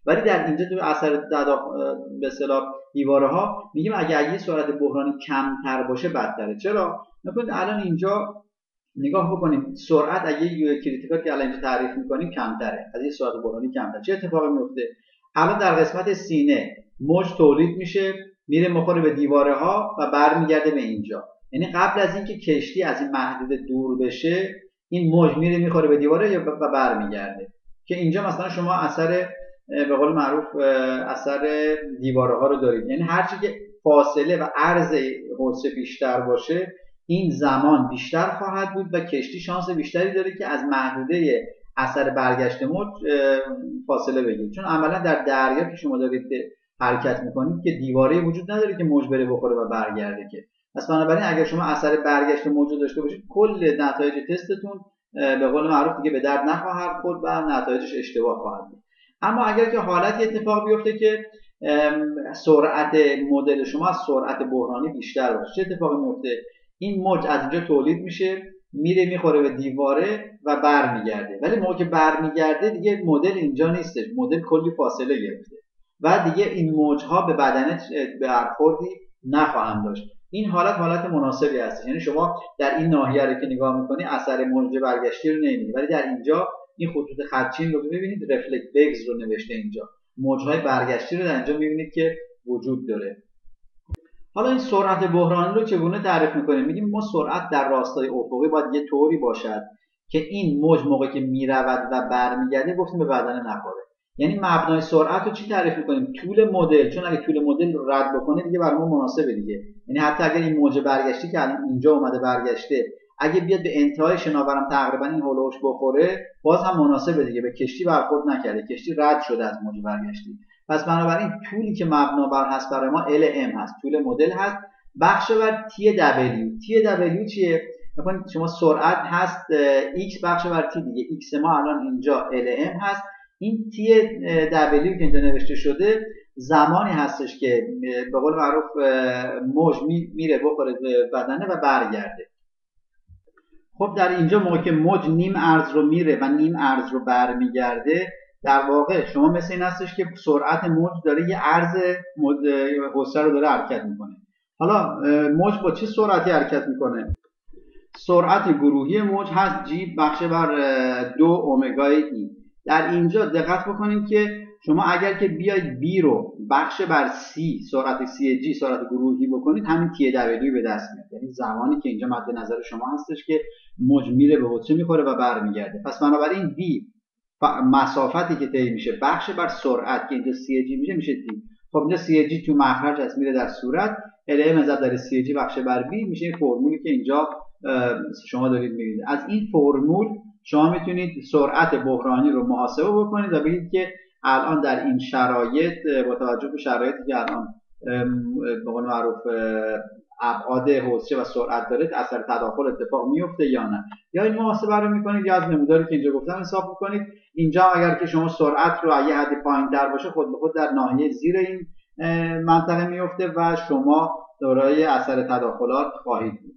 ولی در اینجا تو اثر به اصطلاح دیواره‌ها میگیم اگه سرعت بحرانی کمتر باشه بدتره. چرا؟ ببینید الان اینجا نگاه بکنید، سرعت اگه کریتیکال که الان اینجا تعریف می‌کنیم کمتره، از این سرعت بحرانی کمتر. چه اتفاقی میفته؟ الان در قسمت سینه موج تولید میشه، میره میخوره به دیواره‌ها و برمیگرده به اینجا. یعنی قبل از اینکه کشتی از این محدوده دور بشه، این موج میره میخوره به دیواره و برمیگرده. که اینجا مثلا شما اثر به قول معروف اثر دیواره‌ها رو دارید. یعنی هرچی که فاصله و عرض حوض بیشتر باشه، این زمان بیشتر خواهد بود و کشتی شانس بیشتری داره که از محدوده اثر برگشت موج فاصله بگیره. چون عملا در دریا که شما دارید حرکت میکنید که دیواره وجود نداره که موج بره بخوره و برگرده که. پس بنابراین اگر شما اثر برگشت موج داشته باشید، کل نتایج تستتون به قول معروف دیگه به درد نخواهد خورد و نتایجش اشتباه خواهد بود. اما اگر که حالتی اتفاق بیفته که سرعت مدل شما از سرعت بحرانی بیشتر باشه، چه اتفاقی میفته؟ این موج از اینجا تولید میشه، میره میخوره به دیواره و برمیگرده. ولی موقع که برمیگرده دیگه مدل اینجا نیستش، مدل کلی فاصله گرفته و دیگه این موجها به بدنت برخوردی نخواهند داشت. این حالت مناسبی هست. یعنی شما در این ناحیه رو که نگاه میکنی اثر موج برگشتی رو نمیبینید، ولی در اینجا این خطوط خطچین رو ببینید، رفلکت ویوز رو نوشته اینجا، موجهای برگشتی رو در اینجا میبینید که وجود داره. حالا این سرعت بحرانی رو چگونه تعریف میکنیم؟ میگیم ما سرعت در راستای افقی باید یه طوری باشد که این موج موقعی که میرود و برمیگرده گفتیم به بدن نخوره. یعنی مبنای سرعت رو چی تعریف میکنیم؟ طول مدل. چون اگه طول مدل رو رد بکنه دیگه برای ما مناسبه دیگه. یعنی حتی اگر این موج برگشتی که الان اینجا اومده برگشته، اگه بیاد به انتهای شناورم تقریبا این هولوش بخوره، باز هم مناسبه دیگه، به کشتی برخورد نکرده، کشتی رد شده از موج برگشتی. پس بنابراین طولی که مبنا بر هست برای ما LM هست، طول مدل هست. بخش بر TW چیه؟ ببینید شما سرعت هست X بخش بر T دیگه، X ما الان اینجا LM هست. این TW که اینجا نوشته شده زمانی هستش که به قول معروف موج میره بخوره به بدنه و برگرده. خب در اینجا موقع که موج نیم عرض رو میره و نیم عرض رو برمیگرده، در واقع شما مثل این هستش که سرعت موج داره یه عرض حوضه رو داره حرکت میکنه. حالا موج با چه سرعتی حرکت میکنه؟ سرعت گروهی موج هست G بخش بر 2 اومگای E. در اینجا دقت بکنید که شما اگر که بیاید B رو بخش بر C سرعت CG سرعت گروهی بکنید، همین TW به دست میاد. یعنی زمانی که اینجا مد نظر شما هستش که موج میره به حوضه میخوره و برمیگرده. پس بنابراین B مسافتی که طی میشه بخش بر سرعت که اینجا CG میشه T. خب اینجا CG تو مخرج هست میره در صورت، LM ضرب در CG بخش بر B میشه این فرمولی که اینجا شما دارید میبینید. از این فرمول شما میتونید سرعت بحرانی رو محاسبه بکنید و بگید که الان در این شرایط با توجه به شرایطی که الان به قول معروف ابعاد حوضچه و سرعت داره اثر تداخل اتفاق میفته یا نه. یا این محاسبه رو میکنید یا از نموداری که اینجا گفتم حساب میکنید. اینجا اگر که شما سرعت رو یه حدی پایین‌تر باشه خود به خود در ناحیه زیر این منطقه میفته و شما دارای اثر تداخلات خواهید بود.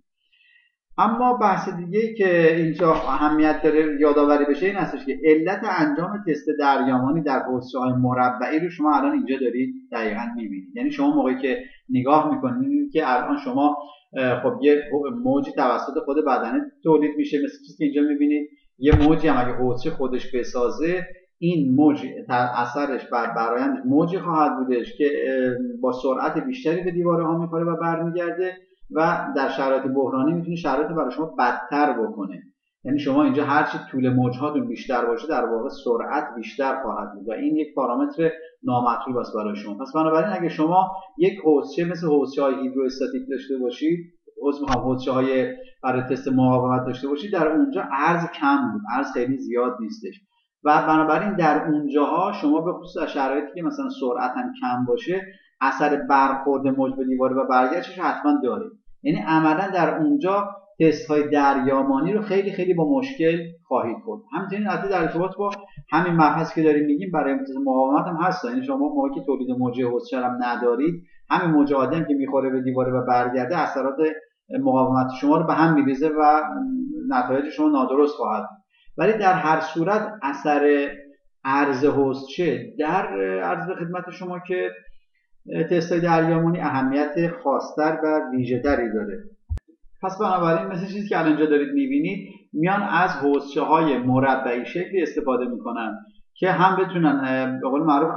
اما بحث دیگه که اینجا اهمیت داره یادآوری بشه این هستش که علت انجام تست دریامانی در حوضچه‌های مربعی رو شما الان اینجا دارید دقیقاً می‌بینید. یعنی شما موقعی که نگاه می‌کنید که الان شما خب یه موجی توسط خود بدنه تولید میشه، مثل چیزی که اینجا می‌بینید. یه موجی هم اگه حوضچه خودش بسازه، این موج اثرش بر برآیند موجی خواهد بودش که با سرعت بیشتری به دیوارها می‌خوره و برمیگرده و در شرایط بحرانی میتونه شرایط برای شما بدتر بکنه. یعنی شما اینجا هرچی طول موجهاتون بیشتر باشه در واقع سرعت بیشتر خواهد بود و این یک پارامتر نامطلوب است برای شما. پس بنابراین اگه شما یک حوضچه مثل حوضچه‌های هیدروستاتیک داشته باشید، حوضچه‌های برای تست مقاومت داشته باشید، در اونجا عرض کم بود، عرض خیلی زیاد نیستش و بنابراین در اونجاها شما به خصوص در شرایطی که مثلا سرعت هم کم باشه اثر برخورد موج به دیواره و برگشتش حتما داره. یعنی عملا در اونجا تست های دریامانی رو خیلی خیلی با مشکل خواهید خورد. همچنین البته در ارتباط با همین مبحث که داریم میگیم برای تست مقاومت هم هست. یعنی شما موقعی که تولید موج حوضچه هم ندارید، همین موج عادی هم که میخوره به دیواره و برگرده اثرات مقاومت شما رو به هم میریزه و نتایج شما نادرست خواهد بود. ولی در هر صورت اثر عرض حوضچه در عرض به خدمت شما که تست‌های دریامونی اهمیت خاص‌تر و ویژه‌تری داره. پس بنابراین مثل چیزی که الان اینجا دارید می‌بینید میان از حوضچه‌های مربعی شکلی استفاده می‌کنن که هم بتونن به قول معروف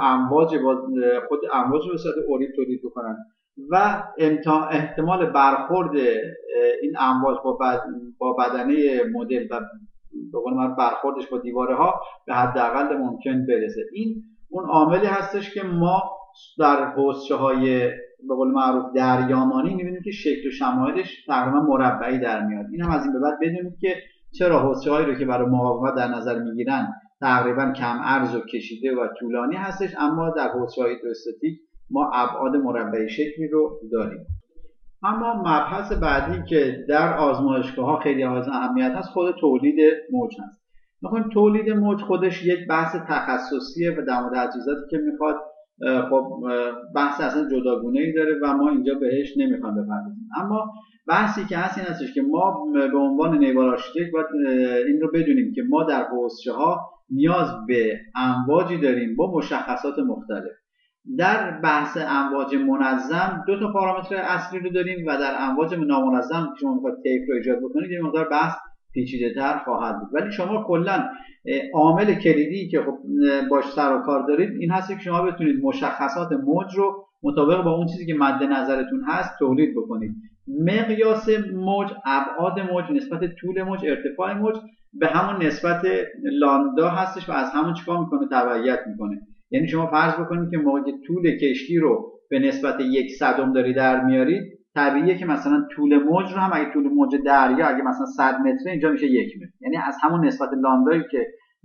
خود امواج رو به صورت اوریب تولید بکنن و احتمال برخورد این امواج با بدنه مدل و به قول معروف برخوردش با دیواره ها به حداقل ممکن برسه. این اون عاملی هستش که ما در حوضچه‌های به قول معروف دریامانی می‌بینیم که شکل و شمایلش تقریبا مربعی در میاد. این هم از این به بعد بدونید که چرا حوضچه‌هایی رو که برای مقاومت در نظر میگیرن تقریبا کم عرض و کشیده و طولانی هستش، اما در حوضچه‌های هیدروستاتیک ما ابعاد مربعی شکلی رو داریم. اما مبحث بعدی که در آزمایشگاه‌ها خیلی از اهمیت هست خود تولید موج هست. می‌خوایم تولید موج خودش یک بحث تخصصیه و در مورد تجهیزاتی که میخواد خب بحث اصلا جداگونه‌ای داره و ما اینجا بهش نمیخوام بپردازیم. اما بحثی که هست این هستش که ما به عنوان نیوال آرشیتکت باید این رو بدونیم که ما در حوضچه‌ها نیاز به امواجی داریم با مشخصات مختلف. در بحث امواج منظم دو تا پارامتر اصلی رو داریم و در امواج نامنظم که شما میخواید تیپ رو ایجاد بکنید یه مقدار بحث پیچیده‌تر خواهد بود. ولی شما کلا عامل کلیدی که خب باش سر و کار دارید این هست که شما بتونید مشخصات موج رو مطابق با اون چیزی که مد نظرتون هست تولید بکنید. مقیاس موج، ابعاد موج، نسبت طول موج، ارتفاع موج به همون نسبت لامدا هستش و از همون چیکار میکنه؟ تبعیت میکنه. یعنی شما فرض بکنید که موقعی که طول کشتی رو به نسبت 1/100 داری در میارید، طبیعیه که مثلا طول موج رو هم اگه طول موج دریا اگه مثلا 100 متره اینجا میشه 1 متر. یعنی از همون نسبت لامدایی که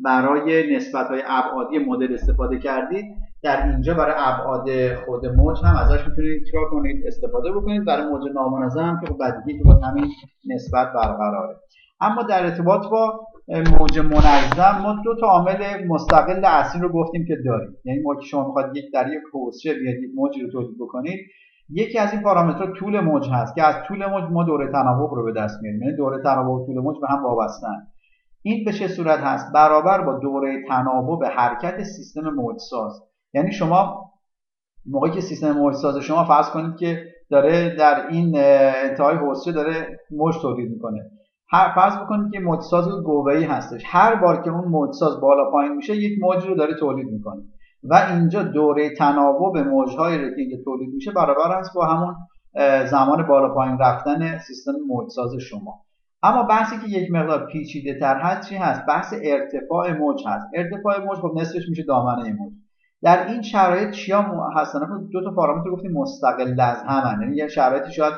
برای نسبت‌های ابعادی مدل استفاده کردید در اینجا برای ابعاد خود موج هم ازش میتونید چیکار کنید؟ استفاده بکنید. برای موج نامنظم هم که خب بدیهیه که با همین نسبت برقراره. اما در ارتباط با موج منظم ما دو تا عامل مستقل اصلی رو گفتیم که داریم. یعنی ما که شما میخواد در یک حوضچه بیاد یک موجی رو تولید بکنید، یکی از این پارامترها طول موج هست که از طول موج ما دوره تناوب رو به دست میاریم. یعنی دوره تناوب و طول موج به هم وابسته‌اند. این به چه صورت هست؟ برابر با دوره تناوب حرکت سیستم موجساز. یعنی شما موقعی که سیستم موجساز شما فرض کنید که داره در این انتهای حوضچه داره موج تولید میکنه. فرض بکنید که موجساز گوه‌ای هستش. هر بار که اون موجساز بالا پایین میشه یک موج رو داره تولید میکنه و اینجا دوره تناوب موج‌هایی رو که اینجا تولید میشه برابر است با همون زمان بالا پایین رفتن سیستم موجساز شما. اما بحثی که یک مقدار پیچیده‌تر هست چی هست؟ بحث ارتفاع موج هست. ارتفاع موج خب نصفش میشه دامنه موج. در این شرایط چیا هستن؟ دو تا پارامتر گفتیم مستقل از هم. یعنی یه شرایطی شاید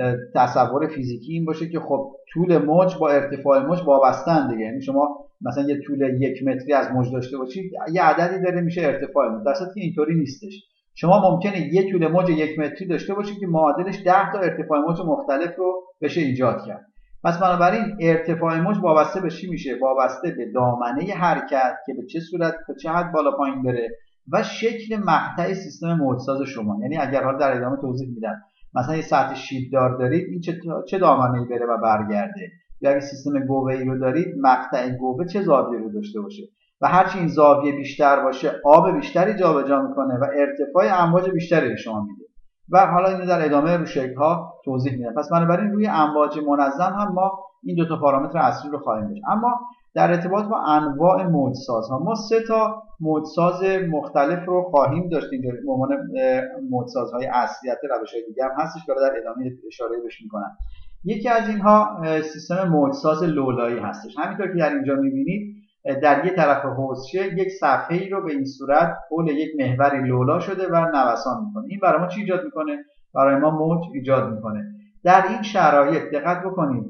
تصور فیزیکی این باشه که خب طول موج با ارتفاع موج وابسته‌اند دیگه. یعنی شما مثلا یه طول 1 متری از موج داشته باشید، یه عددی داره میشه ارتفاع موج. در صورتی که اینطوری نیستش. شما ممکنه یه طول موج 1 متری داشته باشید که معادلش 10 تا ارتفاع موج مختلف رو بشه ایجاد کرد. پس بنابراین ارتفاع موج وابسته به چی میشه؟ وابسته به دامنه حرکت که به چه صورت تا چه حد بالا پایین بره و شکل مقطع سیستم موجساز شما. یعنی اگر حالا در ادامه توضیح میدم مثلا یه سطح شیبدار دارید این چه دامنه‌ای بره و برگرده، یا اگه سیستم گوه‌ای رو دارید مقطع گوه چه زاویه رو داشته باشه و هرچی این زاویه بیشتر باشه آب بیشتری جابجا میکنه و ارتفاع امواج بیشتری به شما میده و حالا اینو در ادامه رو شکل‌ها توضیح میدم. پس بنابراین روی امواج منظم هم ما این دو تا پارامتر اصلی رو خواهیم داشت. اما در ارتباط با انواع موجسازها ما 3 تا موجساز مختلف رو خواهیم داشت اینجا به عنوان موجسازهای اصلیت. روش‌های دیگه هم هستش که در ادامه اشاره بهش می‌کنم. یکی از اینها سیستم موجساز لولایی هستش. همینطور که در اینجا می‌بینید در یک طرف حوضچه یک صفحه‌ای رو به این صورت حول یک محوری لولا شده و نوسان می‌کنه. این برای ما چی ایجاد می‌کنه؟ برای ما موج ایجاد می‌کنه. در این شرایط دقت بکنید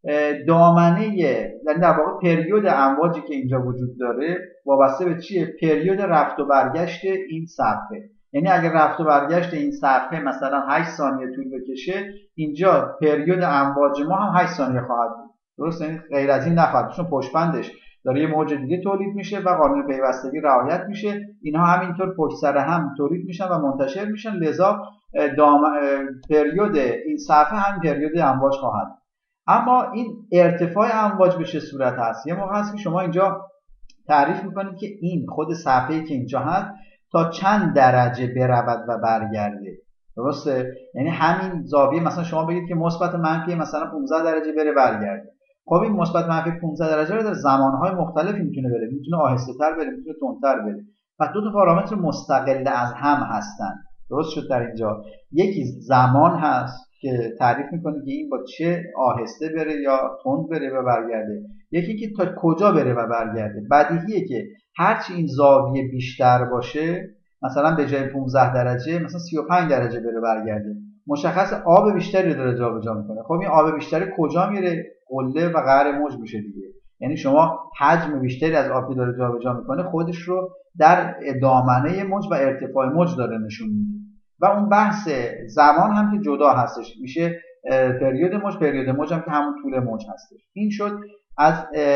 دامنه یعنی در واقع پریود امواجی که اینجا وجود داره وابسته به چیه؟ پریود رفت و برگشت این صفحه. یعنی اگر رفت و برگشت این صفحه مثلا 8 ثانیه طول بکشه اینجا پریود امواج ما هم 8 ثانیه خواهد بود. درست؟ یعنی غیر از این نخواهد، چون پشتبندش داره یه موج دیگه تولید میشه و قانون پیوستگی رعایت میشه. اینها همینطور پشت سر هم تولید میشن و منتشر میشن، لذا پریود این صفحه هم پریود امواج خواهد. اما این ارتفاع امواج به چه صورت هست؟ یه موقع هست که شما اینجا تعریف میکنید که این خود صفحه‌ای که اینجا هست تا چند درجه برود و برگرده. درسته؟ یعنی همین زاویه مثلا شما بگید که مثبت منفی مثلا 15 درجه بره برگرده. خب این مثبت منفی 15 درجه رو در زمانهای مختلفی میتونه بره، میتونه آهسته‌تر بره، میتونه تندتر بره. و دو تا پارامتر مستقل از هم هستن. درست شد در اینجا؟ یکی زمان هست که تعریف میکنه که این با چه آهسته بره یا تند بره و برگرده. یکی که تا کجا بره و برگرده. بدیهیه که هرچی این زاویه بیشتر باشه، مثلا به جای 15 درجه مثلا 35 درجه بره برگرده، مشخص آب بیشتری رو داره جابجا میکنه. خب این آب بیشتری کجا میره؟ قله و قعر موج میشه دیگه. یعنی شما حجم بیشتری از آب که داره جابجا میکنه خودش رو در دامنه موج و ارتفاع موج داره نشون میده. و اون بحث زمان هم که جدا هستش، میشه پریود موج هم که همون طول موج هستش. این شد از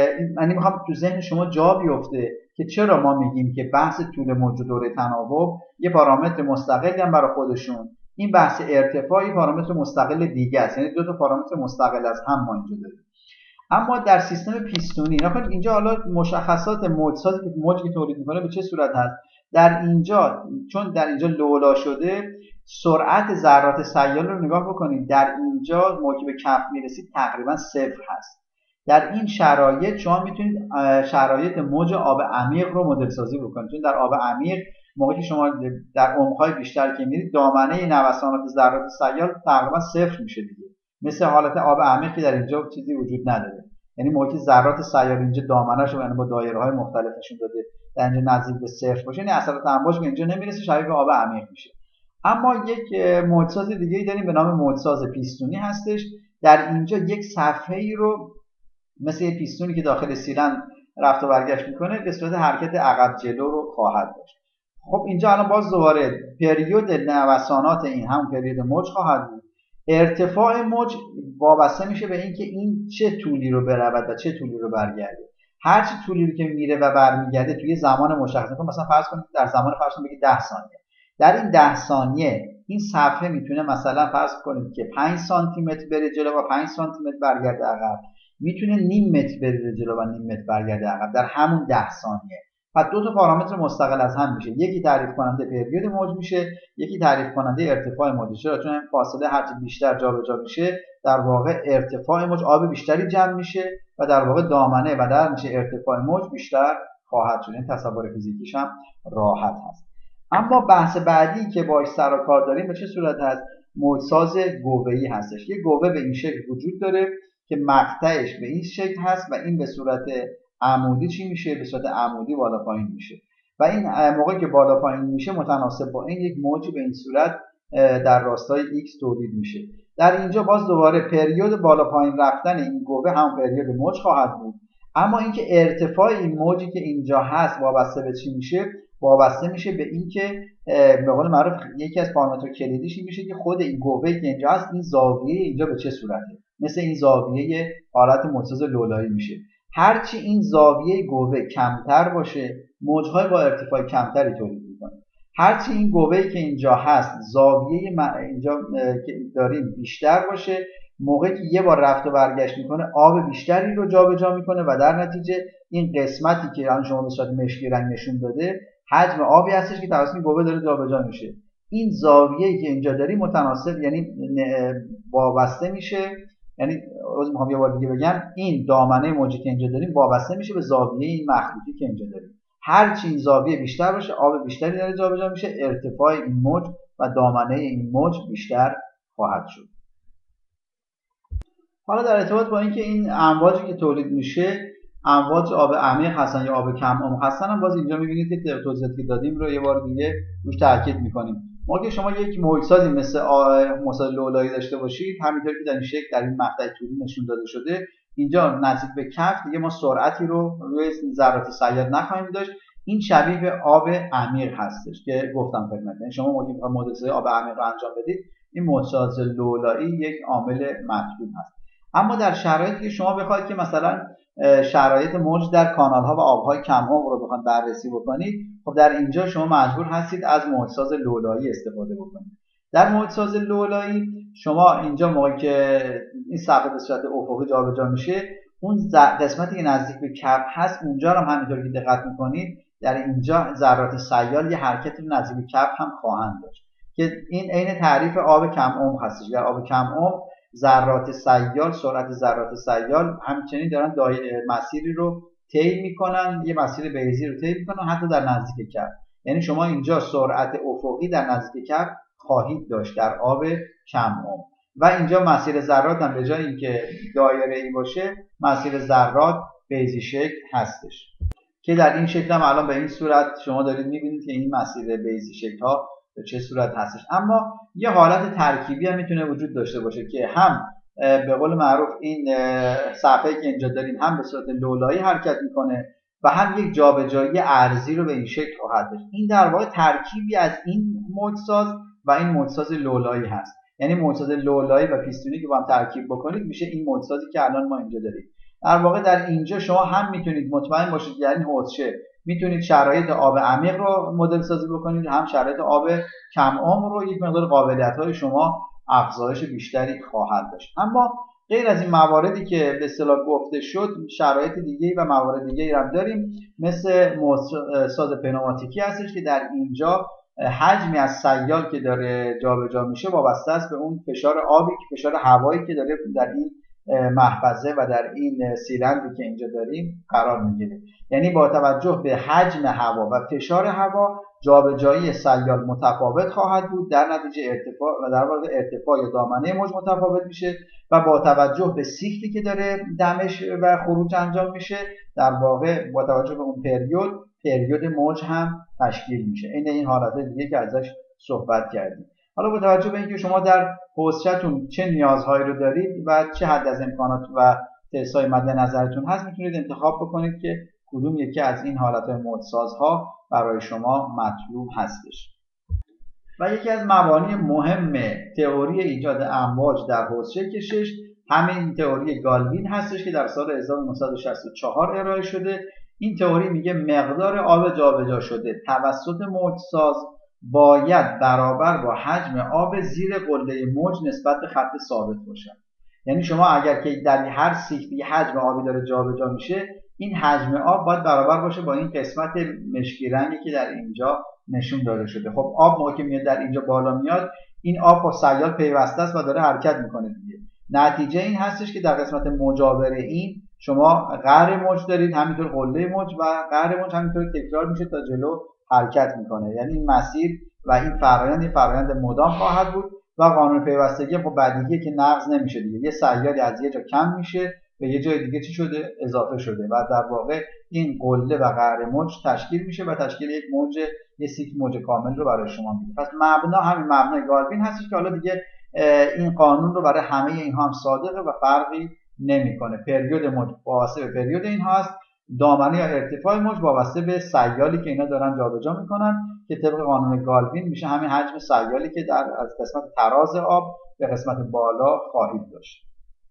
من میخوام تو ذهن شما جا بیفته که چرا ما میگیم که بحث طول موج و دوره تناوب یه پارامتر مستقلی هم برای خودشون، این بحث ارتفاعی پارامتر مستقل دیگه است. یعنی دو تا پارامتر مستقل از هم ما اینجا داریم. اما در سیستم پیستونی نکنید اینجا حالا مشخصات موجسازی که موجی که تولید میکنه به چه صورت هست. در اینجا چون در اینجا لولا شده، سرعت ذرات سیال رو نگاه بکنید. در اینجا موجی به کف میرسید تقریبا صفر هست. در این شرایط شما میتونید شرایط موج آب عمیق رو مدل سازی بکنید. چون در آب عمیق موقعی که شما در عمق‌های بیشتر که میرید، دامنه نوسانات ذرات سیال تقریبا صفر میشه دیگه. مثل حالت آب عمیق که در اینجا چیزی وجود نداره. یعنی موقعی که ذرات سیال اینجا دامنه‌ش رو با دایره‌های مختلف نشون داده در اینجا نزدیک به صفر باشه، یعنی اثرات امواج به اینجا نمیرسه، شبیه به آب عمیق میشه. اما یک موجساز دیگه‌ای داریم به نام موجساز پیستونی هستش. در اینجا یک صفحه‌ای رو مثل یک پیستونی که داخل سیلندر رفت و برگشت میکنه به صورت حرکت عقب جلو رو خواهد داشت. خب اینجا الان باز دوباره پریود نوسانات این همون پریود موج خواهد بود. ارتفاع موج وابسته میشه به اینکه این چه طولی رو برود و چه طولی رو برگرده. هر چه طولی رو که میره و برمیگرده توی زمان مشخص، مثلا فرض کنید در زمان فرض کنید بگید 10 ثانیه. در این 10 ثانیه این صفحه میتونه مثلا فرض کنید که 5 سانتی متر بره جلو و 5 سانتی متر برگرده عقب. میتونه نیم متر بره جلو و نیم متر برگرده عقب در همون 10 ثانیه. پس دو تا پارامتر مستقل از هم میشه. یکی تعریف کننده پریود موج میشه، یکی تعریف کننده ارتفاع موج. چرا؟ چون فاصله هرچی بیشتر جابجا میشه، در واقع ارتفاع موج آب بیشتری جمع میشه و در واقع دامنه و در میشه ارتفاع موج بیشتر خواهد شد. این تصور فیزیکیش هم راحت هست. اما بحث بعدی که باهاش سر و کار داریم به چه صورت هست؟ موجساز گوه‌ای هستش. یه گوه به این شکل وجود داره که مقطعش به این شکل هست و این به صورت عمودی چی میشه؟ به صورت عمودی بالا پایین میشه و این موقعی که بالا پایین میشه متناسب با این یک موج به این صورت در راستای x تولید میشه. در اینجا باز دوباره پریود بالا پایین رفتن این گوه هم پریود موج خواهد بود. اما اینکه ارتفاع این موجی که اینجا هست وابسته به چی میشه؟ وابسته میشه به اینکه به قول معروف یکی از پارامتر کلیدیش این میشه که خود این گوهی که اینجا هست این زاویه اینجا به چه صورته. مثل این زاویه حالت موجساز لولایی میشه. هرچی این زاویه گوه کمتر باشه، موج‌های با ارتفاع کمتری تولید میکنه. هرچی این گوهی که اینجا هست زاویه اینجا که داریم بیشتر باشه، موقعی که یه بار رفت و برگشت میکنه آب بیشتری رو جابجا میکنه و در نتیجه این قسمتی که الان شما به صورت مشکی رنگ نشون داده حجم آبی هستش که توسط این گوه داره جابجا میشه. این زاویه‌ای که اینجا داریم متناسب یعنی وابسته میشه، یعنی میخوام یه بار دیگه بگم این دامنه موجی که اینجا داریم وابسته میشه به زاویه این مخروطی که اینجا داریم. هر چی این زاویه بیشتر باشه آب بیشتری داره جابجا میشه، ارتفاع این موج و دامنه این موج بیشتر خواهد شد. حالا در ارتباط با اینکه این امواجی که تولید میشه امواج آب عمیق هستن یا آب کم عمق هستن هم باز اینجا میبینید که توضیحاتی که دادیم رو یه بار دیگه روش تاکید میکنیم. ما که شما یک موجسازی مثل موجساز لولایی داشته باشید، همینطور که در این شکل در این مقطع طولی نشون داده شده، اینجا نزدیک به کف دیگه ما سرعتی رو روی ذرات سیال نخواهیم داشت. این شبیه به آب عمیق هستش که گفتم خدمتتون. شما موقعی که مدل‌سازی آب عمیق رو انجام بدید، این موجساز لولایی یک عامل مطلوب هست. اما در شرایطی که شما بخواید که مثلا شرایط موج در کانال‌ها و آب‌های کم عمق رو بخواید بررسی بکنید، خب در اینجا شما مجبور هستید از موجساز لولایی استفاده بکنید. در موجساز لولایی شما اینجا موقعی که این صفحه به صورت افقی جابجا میشه، اون قسمتی که نزدیک به کف هست اونجا رو هم همینطور که دقت میکنید در اینجا ذرات سیال یه حرکتی رو نزدیک به کف هم خواهند داشت که این عین تعریف آب کم عمق هستش. در آب کم عمق ذرات سیال، سرعت ذرات سیال همچنین دارن مسیری رو طی میکنن، یه مسیر بیضی رو طی میکنن حتی در نزدیک کف. یعنی شما اینجا سرعت افقی در نزدیک کف خواهید داشت در آب کم عمق و اینجا مسیر ذرات هم به جای اینکه دایره‌ای باشه مسیر ذرات بیضی شکل هستش که در این شکل هم الان به این صورت شما دارید میبینید که این مسیر بیضی شکل ها به چه صورت هستش. اما یه حالت ترکیبی هم میتونه وجود داشته باشه که هم به قول معروف این صفحه‌ای که اینجا داریم هم به صورت لولایی حرکت میکنه و هم یک جابجایی ارضی رو به این شکل خواهد داشت. این در واقع ترکیبی از این موجساز و این موجساز لولایی هست. یعنی موجساز لولایی و پیستونی که با هم ترکیب بکنید میشه این موجسازی که الان ما اینجا داریم. در واقع در اینجا شما هم میتونید مطمئن باشید که این حوضچه میتونید شرایط آب عمیق رو مدل سازی بکنید، هم شرایط آب کم عمق رو. یک مقدار قابلیت‌های شما افزایش بیشتری خواهد داشت. اما غیر از این مواردی که به اصطلاح گفته شد شرایط دیگه‌ای و موارد دیگه‌ای هم داریم مثل موجساز پنوماتیکی هستش که در اینجا حجمی از سیال که داره جابجا میشه وابسته است به اون فشار آبی که فشار هوایی که داره در این محفظه و در این سیلندری که اینجا داریم قرار میگیره. یعنی با توجه به حجم هوا و فشار هوا جابجایی سیال متفاوت خواهد بود، در نتیجه ارتفاع و در واقع ارتفاع یا دامنه موج متفاوت میشه و با توجه به سیختی که داره دمش و خروج انجام میشه در واقع با توجه به اون پریود موج هم تشکیل میشه. این حالتهای دیگه که ازش صحبت کردیم. حالا با توجه به اینکه شما در حوضچه‌تون چه نیازهایی رو دارید و چه حد از امکانات و تست‌های مد نظرتون هست میتونید انتخاب بکنید که کدوم یکی از این حالتهای موجسازها برای شما مطلوب هستش. و یکی از مبانی مهم تئوری ایجاد امواج در حوضچه کشش همین تئوری گالوین هستش که در سال 1964 ارائه شده. این تئوری میگه مقدار آب جابجا شده توسط موجساز باید برابر با حجم آب زیر قله موج نسبت به خط ثابت باشه. یعنی شما اگر که در هر سیخی حجم آبی داره جابجا میشه این حجم آب باید برابر باشه با این قسمت مشکی رنگی که در اینجا نشون داده شده. خب آب موقعی که میاد در اینجا بالا میاد این آب با سیال پیوسته است و داره حرکت میکنه دیگه. نتیجه این هستش که در قسمت مجاور این شما قعر موج دارید، همینطور قله موج و قعر موج همینطور تکرار میشه تا جلو حرکت میکنه. یعنی این مسیر و این فرآیند مدام خواهد بود و قانون پیوستگی خب بدیهیه که نقض نمیشه دیگه. یه سیالی از یه جا کم میشه به یه جای دیگه چی شده؟ اضافه شده و در واقع این قله و قعر موج تشکیل میشه و تشکیل یک موج، یه سیک موج کامل رو برای شما میده. پس مبنا همین مبنای گالوین هستش که حالا دیگه این قانون رو برای همه اینها هم صادقه و فرقی نمیکنه. پریود موج وابسته به پریود اینها است، دامنه یا ارتفاع موج وابسته به سیالی که اینا دارن جابجا میکنن که طبق قانون گالوین میشه همین حجم سیالی که از قسمت تراز آب به قسمت بالا خواهید داشت.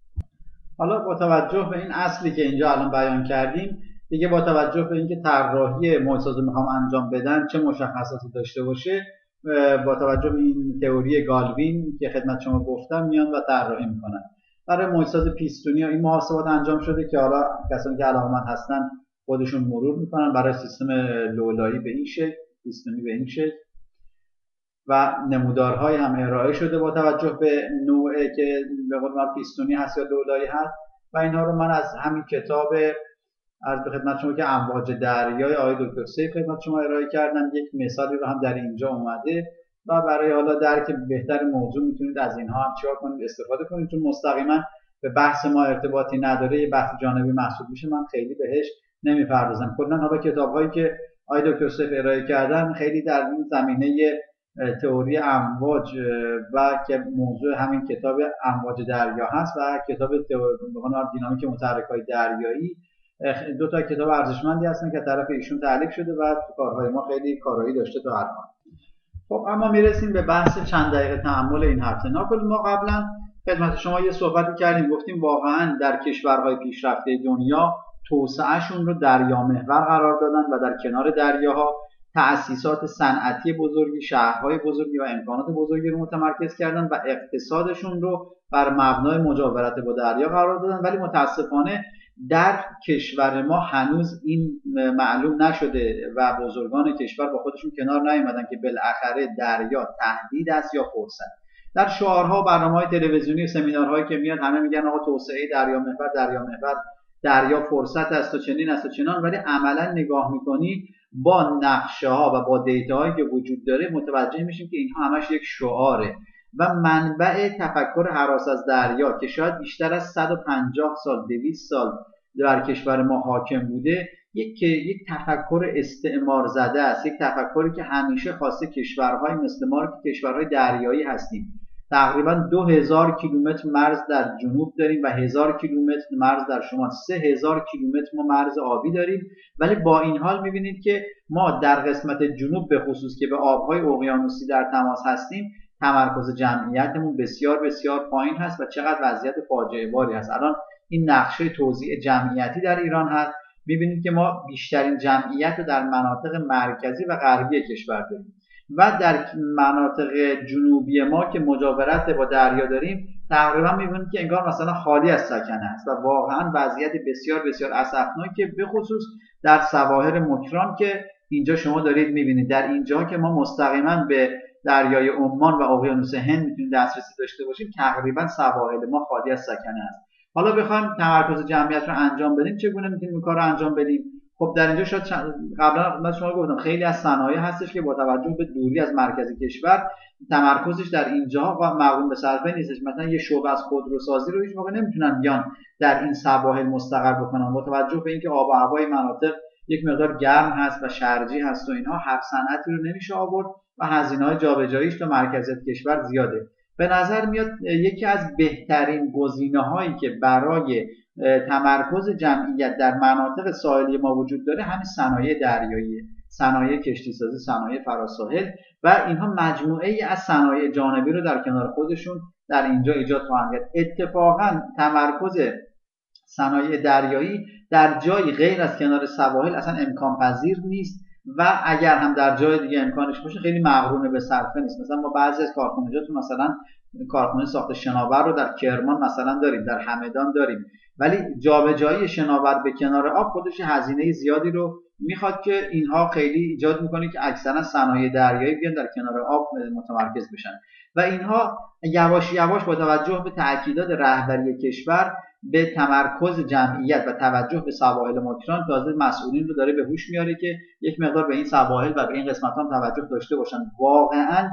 حالا با توجه به این اصلی که اینجا الان بیان کردیم دیگه با توجه به اینکه طراحی موجساز رو میخوام انجام بدن چه مشخصاتی داشته باشه با توجه به این تئوری گالوین که خدمت شما گفتم میان و طراحی میکنن. برای موجساز پیستونی این محاسبات انجام شده که حالا کسانی که علاقه‌مند هستن خودشون مرور میکنن. برای سیستم لولایی به این شکل، پیستونی به این شکل و نمودارهای هم ارائه شده با توجه به نوعی که به قول ما پیستونی هست یا لولایی هست و اینها رو من از همین کتاب عرض به خدمت شما که امواج دریای آقای دکتر سیف خدمت شما ارائه کردم. یک مثالی رو هم در اینجا اومده و برای حالا درک بهتر موضوع میتونید از اینها هم چیکار کنید استفاده کنید چون مستقیما به بحث ما ارتباطی نداره، یه بحث جانبی محسوب میشه، من خیلی بهش نمیپردازم. کلا حالا کتاب‌هایی که آقای دکتر سیف ارائه کردن خیلی در این زمینه تئوری امواج و که موضوع همین کتاب امواج دریا هست و کتاب دینامیک محرک‌های دریایی دو تا کتاب ارزشمندی هستن که طرف ایشون تألیف شده و تو کارهای ما خیلی کارایی داشته تا الان. خب اما میرسیم به بحث چند دقیقه تأمل این هفته. ناکل ما قبلا خدمت شما یه صحبتی کردیم، گفتیم واقعا در کشورهای پیشرفته دنیا توسعهشون رو دریامحور قرار دادن و در کنار دریاها تأسیسات صنعتی بزرگی، شهرهای بزرگی و امکانات بزرگی رو متمرکز کردن و اقتصادشون رو بر مبنای مجاورت با دریا قرار دادن. ولی متاسفانه در کشور ما هنوز این معلوم نشده و بزرگان کشور با خودشون کنار نیومدن که بالاخره دریا تهدید است یا فرصت. در شعارها و برنامه‌های تلویزیونی و سمینارهایی که میاد همه میگن آقا توسعه دریا محور دریا فرصت است و چنین است و چنان، ولی عملا نگاه میکنی با نقشه ها و با دیتاهایی که وجود داره متوجه میشیم که اینها همش یک شعاره و منبع تفکر هراس از دریا که شاید بیشتر از 150 سال 200 سال در کشور ما حاکم بوده یک تفکر استعمار زده است، یک تفکری که همیشه خواسته کشورهای مثل ما که کشورهای دریایی هستیم، تقریبا 2000 کیلومتر مرز در جنوب داریم و 1000 کیلومتر مرز در شمال، 3000 کیلومتر ما مرز آبی داریم، ولی با این حال میبینید که ما در قسمت جنوب به خصوص که به آبهای اقیانوسی در تماس هستیم تمرکز جمعیتمون بسیار بسیار پایین هست و چقدر وضعیت فاجعه باری هست. الان این نقشه توزیع جمعیتی در ایران هست، میبینید که ما بیشترین جمعیت رو در مناطق مرکزی و غربی کشور داریم و در مناطق جنوبی ما که مجاورت با دریا داریم تقریبا میبینید که انگار مثلا خالی از سکنه است و واقعا وضعیت بسیار بسیار اسفناکه، به خصوص در سواحل مکران که اینجا شما دارید میبینید. در اینجا که ما مستقیما به دریای عمان و اقیانوس هند میتونیم دسترسی داشته باشیم تقریبا سواحل ما خالی از سکنه است. حالا بخوایم تمرکز جمعیت رو انجام بدیم چگونه میتونیم این کار رو انجام بدیم؟ خب در اینجا شاید قبلا خدمت شما گفتم خیلی از صنایع هستش که با توجه به دوری از مرکز کشور تمرکزش در اینجا و مقرون به صرفه نیستش. مثلا یه شعبه از خودروسازی رو هیچ موقع نمیتونن بیان در این سواحل مستقر بکنن با توجه به اینکه آب و هوای مناطق یک مقدار گرم هست و شرجی هست و اینها هر صنعتی رو نمیشه آورد و هزینه‌های جابجاییش تو مرکزیت کشور زیاده. به نظر میاد یکی از بهترین گزینه‌هایی که برای تمرکز جمعیت در مناطق ساحلی ما وجود داره همین صنایع دریایی، صنایع کشتیسازی، صنایع فراساحل و اینها مجموعه ای از صنایع جانبی رو در کنار خودشون در اینجا ایجاد خواهند کرد. اتفاقا تمرکز صنایع دریایی در جایی غیر از کنار سواحل اصلا امکان پذیر نیست و اگر هم در جای دیگه امکانش باشه خیلی مقرون به صرفه نیست. مثلا ما بعضی از کارخانجاتون مثلا کارخانه ساخت شناور رو در کرمان مثلا داریم، در همدان داریم، ولی جابجایی شناور به کنار آب خودش هزینه زیادی رو میخواد که اینها خیلی ایجاد میکنه که اکثرا صنایع دریایی بیان در کنار آب متمرکز بشن و اینها یواش یواش با توجه به تاکیدات رهبری کشور به تمرکز جمعیت و توجه به سواحل مکران تازه مسئولین رو داره به هوش میاره که یک مقدار به این سواحل و به این قسمت هم توجه داشته باشن. واقعا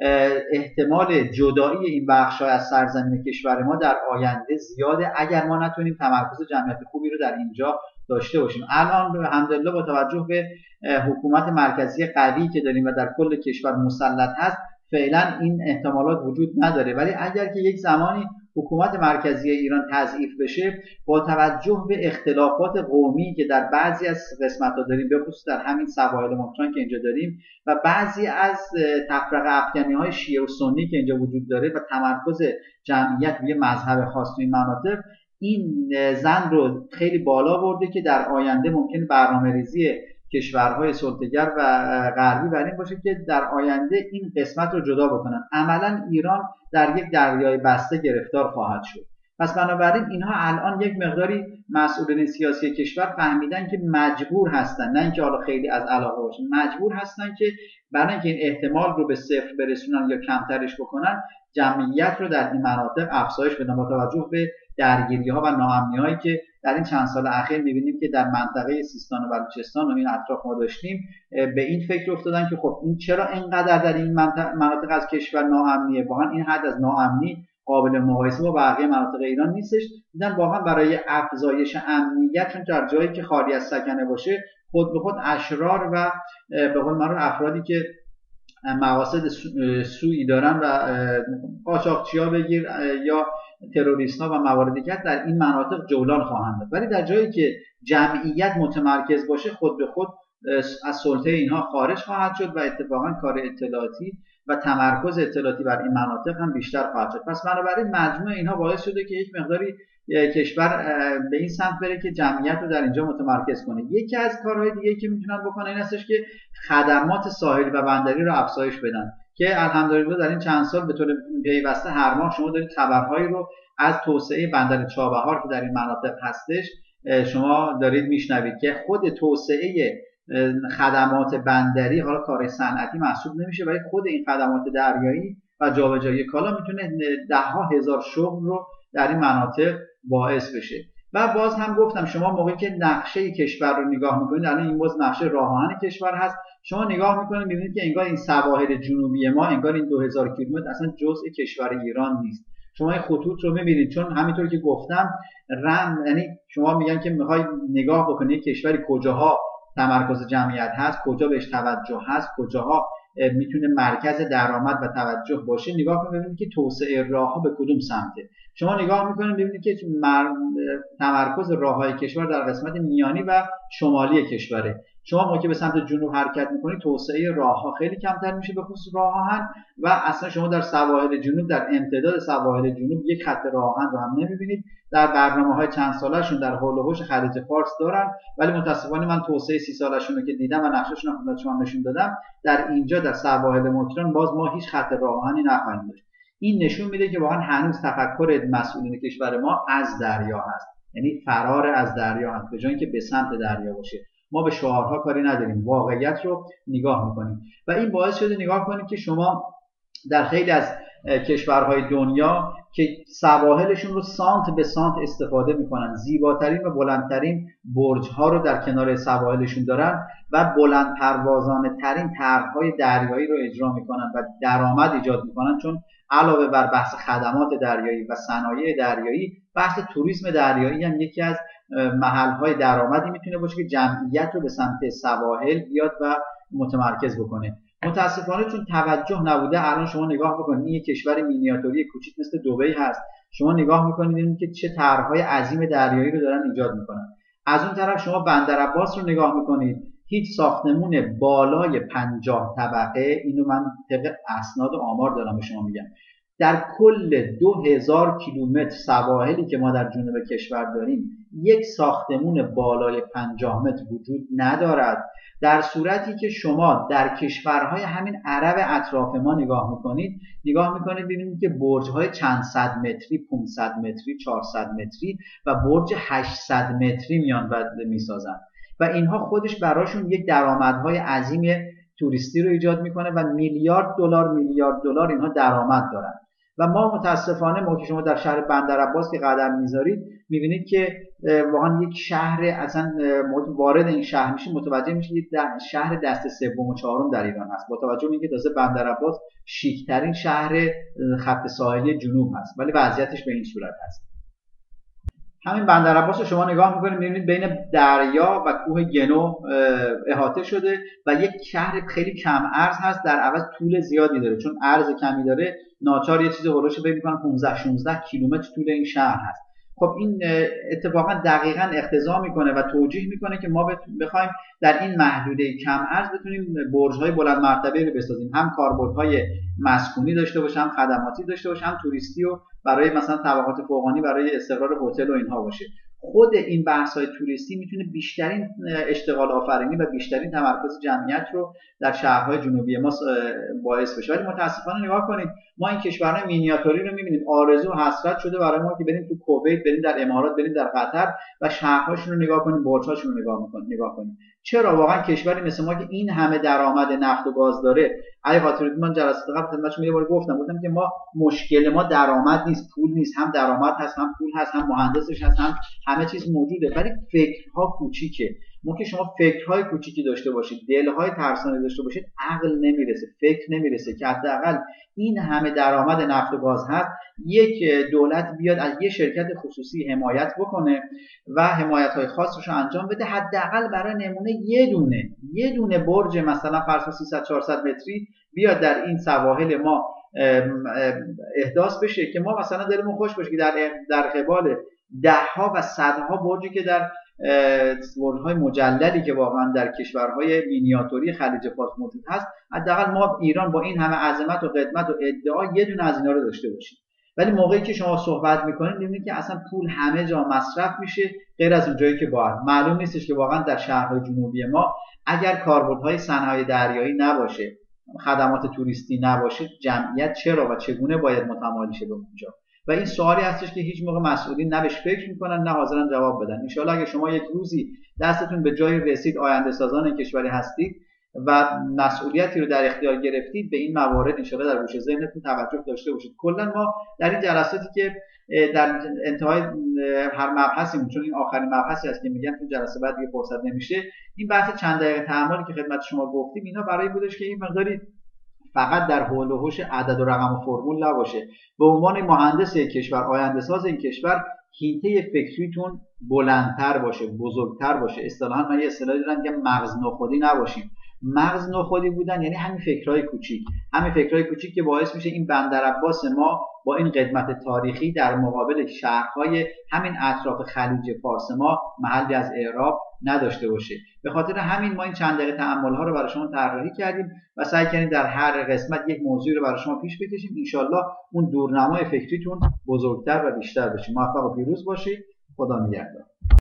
احتمال جدایی این بخش‌ها از سرزمین کشور ما در آینده زیاده اگر ما نتونیم تمرکز جمعیت خوبی رو در اینجا داشته باشیم. الان الحمدلله با توجه به حکومت مرکزی قوی که داریم و در کل کشور مسلط هست فعلا این احتمالات وجود نداره، ولی اگر که یک زمانی حکومت مرکزی ایران تضعیف بشه با توجه به اختلافات قومی که در بعضی از قسمت‌ها داریم به خصوص در همین سواحل مکران که اینجا داریم و بعضی از تفرقه افکنی‌های شیعه و سنی که اینجا وجود داره و تمرکز جمعیت روی مذهب خاص توی این مناطق این زن رو خیلی بالا برده که در آینده ممکنه برنامه‌ریزی کشورهای سلطه‌گر و غربی بر این باشه که در آینده این قسمت رو جدا بکنن. عملاً ایران در یک دریای بسته گرفتار خواهد شد. پس بنابراین اینها الان یک مقداری مسئولین سیاسی کشور فهمیدن که مجبور هستن، نه اینکه حالا خیلی از علاقه باشن، مجبور هستن که برای اینکه این احتمال رو به صفر برسونن یا کمترش بکنن جمعیت رو در این مناطق افزایش بدن با توجه به درگیری‌ها و ناامنی‌هایی که در این چند سال اخیر می‌بینیم که در منطقه سیستان و بلوچستان و این اطراف ما داشتیم. به این فکر افتادن که خب این چرا اینقدر در این مناطق از کشور ناامنیه، واقعا این حد از ناامنی قابل مقایسه با بقیه مناطق ایران نیستش. دیدن واقعا برای افزایش امنیت چون در جایی که خالی از سکنه باشه خود به خود اشرار و به قول معروف افرادی که مقاصد سوئی دارن و قاچاقچی‌ها بگیر یا تروریست‌ها و موارد دیگر در این مناطق جولان خواهند داشت، ولی در جایی که جمعیت متمرکز باشه خود به خود از سلطه اینها خارج خواهد شد و اتفاقا کار اطلاعاتی و تمرکز اطلاعاتی بر این مناطق هم بیشتر خواهد شد. پس بنابراین مجموع اینها باعث شده که یک مقداری کشور به این سمت بره که جمعیت رو در اینجا متمرکز کنه. یکی از کارهای دیگه که میتونن بکنن این هستش که خدمات ساحلی و بندری رو افزایش بدن که الحمدلله در این چند سال به طور پیوسته هر ماه شما دارید خبرهایی رو از توسعه بندر چابهار که در این مناطق هستش شما دارید میشنوید که خود توسعه خدمات بندری، حالا کار صنعتی محسوب نمیشه، ولی خود این خدمات دریایی و جابجایی کالا میتونه ده ها هزار شغل رو در این مناطق باعث بشه. و باز هم گفتم شما موقعی که نقشه کشور رو نگاه میکنید، الان این باز نقشه راه آهن کشور هست، شما نگاه میکنید میبینید که انگار این سواحل جنوبی ما، انگار این 2000 کیلومتر اصلا جزء کشور ایران نیست. شما این خطوط رو میبینید، چون همینطور که گفتم یعنی شما میگن که میخوای نگاه بکنید کشوری کجاها تمرکز جمعیت هست، کجا بهش توجه هست، کجاها میتونه مرکز درآمد و توجه باشه، نگاه کنید ببینید که توسعه راهها به کدوم سمته. شما نگاه میکنید ببینید که تمرکز راههای کشور در قسمت میانی و شمالی کشوره. شما موقعی به سمت جنوب حرکت میکنید توسعه راهها خیلی کمتر میشه، به خصوص راه آهن، و اصلا شما در سواحل جنوب، در امتداد سواحل جنوب یک خط راه آهن رو هم نمیبینید. در برنامه‌های چند ساله‌شون در حول و حوش خلیج فارس دارن، ولی متاسفانه من توسعه 30 سالشون رو که دیدم و نقشه‌شون رو خدمت شما نشون دادم، در اینجا در سواحل مکران باز ما هیچ خط راه آهنی نخواهیم داشت. این نشون میده که واقعا هنوز تفکر مسئولین کشور ما از دریا هست، یعنی فرار از دریا هست، به جای اینکه به سمت دریا باشه. ما به شعارها کاری نداریم، واقعیت رو نگاه میکنیم و این باعث شده نگاه کنید که شما در خیلی از کشورهای دنیا که سواحلشون رو سانت به سانت استفاده میکنن، زیباترین و بلندترین برج‌ها رو در کنار سواحلشون دارن و بلند پروازانه ترین طرح‌های دریایی رو اجرا میکنن و درآمد ایجاد میکنن، چون علاوه بر بحث خدمات دریایی و صنایع دریایی، بحث توریسم دریایی هم یکی از محل‌های درآمدی میتونه باشه که جمعیت رو به سمت سواحل بیاد و متمرکز بکنه. متاسفانه چون توجه نبوده، الان شما نگاه بکنید این کشور مینیاتوری کوچیک مثل دبی هست، شما نگاه میکنید که چه طرح‌های عظیم دریایی رو دارن ایجاد میکنن. از اون طرف شما بندرعباس رو نگاه میکنید، هیچ ساختمون بالای 50 طبقه، اینو من طبق اسناد و آمار دارم به شما میگم، در کل 2000 کیلومتر سواحلی که ما در جنوب کشور داریم یک ساختمون بالای 50 متر وجود ندارد. در صورتی که شما در کشورهای همین عرب اطراف ما نگاه میکنید ببینید که برج‌های چند صد متری، 500 متری، 400 متری و برج 800 متری میان و میسازن و اینها خودش براشون یک درآمدهای عظیم توریستی رو ایجاد میکنه و میلیارد دلار اینها درآمد دارن. و ما متاسفانه موقعی که شما در شهر بندرعباس که قدم میذارید میبینید که واقعا یک شهر، اصلا وارد این شهر میشید متوجه میشید یک شهر دست سوم و چهارم در ایران هست، با توجه به اینکه تازه بندرعباس شیک‌ترین شهر خط ساحلی جنوب هست، ولی وضعیتش به این صورت هست. همین بندرعباس رو شما نگاه میکنید میبینید بین دریا و کوه گنو احاطه شده و یک شهر خیلی کم ارز هست، در عوض طول زیادی داره، چون ارز کمی داره ناچار یه چیزی هولوش فکر می‌کنم 15-16 کیلومتر طول این شهر هست. خب این اتفاقا دقیقاً اقتضا میکنه و توجیه میکنه که ما بخوایم در این محدوده کم ارز بتونیم برج‌های بلند مرتبه رو بسازیم، هم کاربردهای مسکونی داشته باشه، هم خدماتی داشته باشه، هم توریستی و برای مثلا طبقات فوقانی برای استقرار هتل و اینها باشه. خود این بحث‌های توریستی میتونه بیشترین اشتغال آفرینی و بیشترین تمرکز جمعیت رو در شهرهای جنوبی ما باعث بشه. ولی متاسفانه نگاه کنید ما این کشورهای مینیاتوری رو می‌بینیم، آرزو و حسرت شده برای ما که بریم تو کویت، بریم در امارات، بریم در قطر و شهرهاشون رو نگاه کنیم، برج‌هاشون رو نگاه کنیم. چرا واقعا کشوری مثل ما که این همه درآمد نفت و گاز داره، اگه خاطر من جلسه قبل خدمتتون یه بار گفتم که ما مشکل ما درآمد نیست، پول نیست، هم درآمد هست، هم پول هست، هم مهندسش هست، هم همه چیز موجوده، ولی فکرها کوچیکه. ما که شما فکرهای کوچیکی داشته باشید، دلهای ترسانی داشته باشید، عقل نمیرسه، فکر نمیرسه که حداقل این همه درآمد نفت و گاز هست، یک دولت بیاد از یک شرکت خصوصی حمایت بکنه و حمایت‌های خاصش رو انجام بده، حداقل برای نمونه یه دونه برج مثلا فرض 300-400 متری بیاد در این سواحل ما احداث بشه که ما مثلا دلمون خوش باشه که در قبال ده‌ها و صدها برجی که در برج‌های مجللی که واقعا در کشورهای مینیاتوری خلیج فارس موجود هست، حداقل ما ایران با این همه عظمت و قدمت و ادعا یه دونه از اینا رو داشته باشیم. ولی موقعی که شما صحبت میکنید میبینید که اصلا پول همه جا مصرف میشه غیر از اون جایی که باید. معلوم نیستش که واقعا در شهرهای جنوبی ما اگر کاربردهای صنایع دریایی نباشه، خدمات توریستی نباشه، جمعیت چرا و چگونه باید متمایل شه به اونجا. و این سوالی هستش که هیچ موقع مسئولین نه بهش فکر میکنن نه حاضرن جواب بدن. ان شاءالله اگه شما یک روزی دستتون به جای رسید، آینده سازان کشوری هستید و مسئولیتی رو در اختیار گرفتید، به این موارد ان شاءالله در گوشه ذهنتون توجه داشته باشید. کلا ما در این جلساتی که در انتهای هر مبحثی، چون این آخرین مبحثی است که میگم تو جلسه بعد دیگه فرصت نمیشه، این بحث چند دقیقه تأملی که خدمت شما گفتیم اینا برای بودش که این مقداری فقط در حول و حوش عدد و رقم و فرمول نباشه. به عنوان مهندس کشور، آینده ساز این کشور، حیطه فکریتون بلندتر باشه، بزرگتر باشه. اصطلاحاً من یه اصطلاحی دارم میگم مغز نخودی نباشیم. مغز نخودی بودن یعنی همین فکرهای کوچیک، همین فکرهای کوچیک که باعث میشه این بندرعباس ما با این قدمت تاریخی در مقابل شهرهای همین اطراف خلیج فارس ما محلی از اعراب نداشته باشه. به خاطر همین ما این چند دقیقه تأمل‌ها رو برای شما طراحی کردیم و سعی کردیم در هر قسمت یک موضوعی رو برای شما پیش بکشیم. ان شاءالله اون دورنمای فکریتون بزرگتر و بیشتر بشه. موفق و پیروز باشید. خدا نگهدار.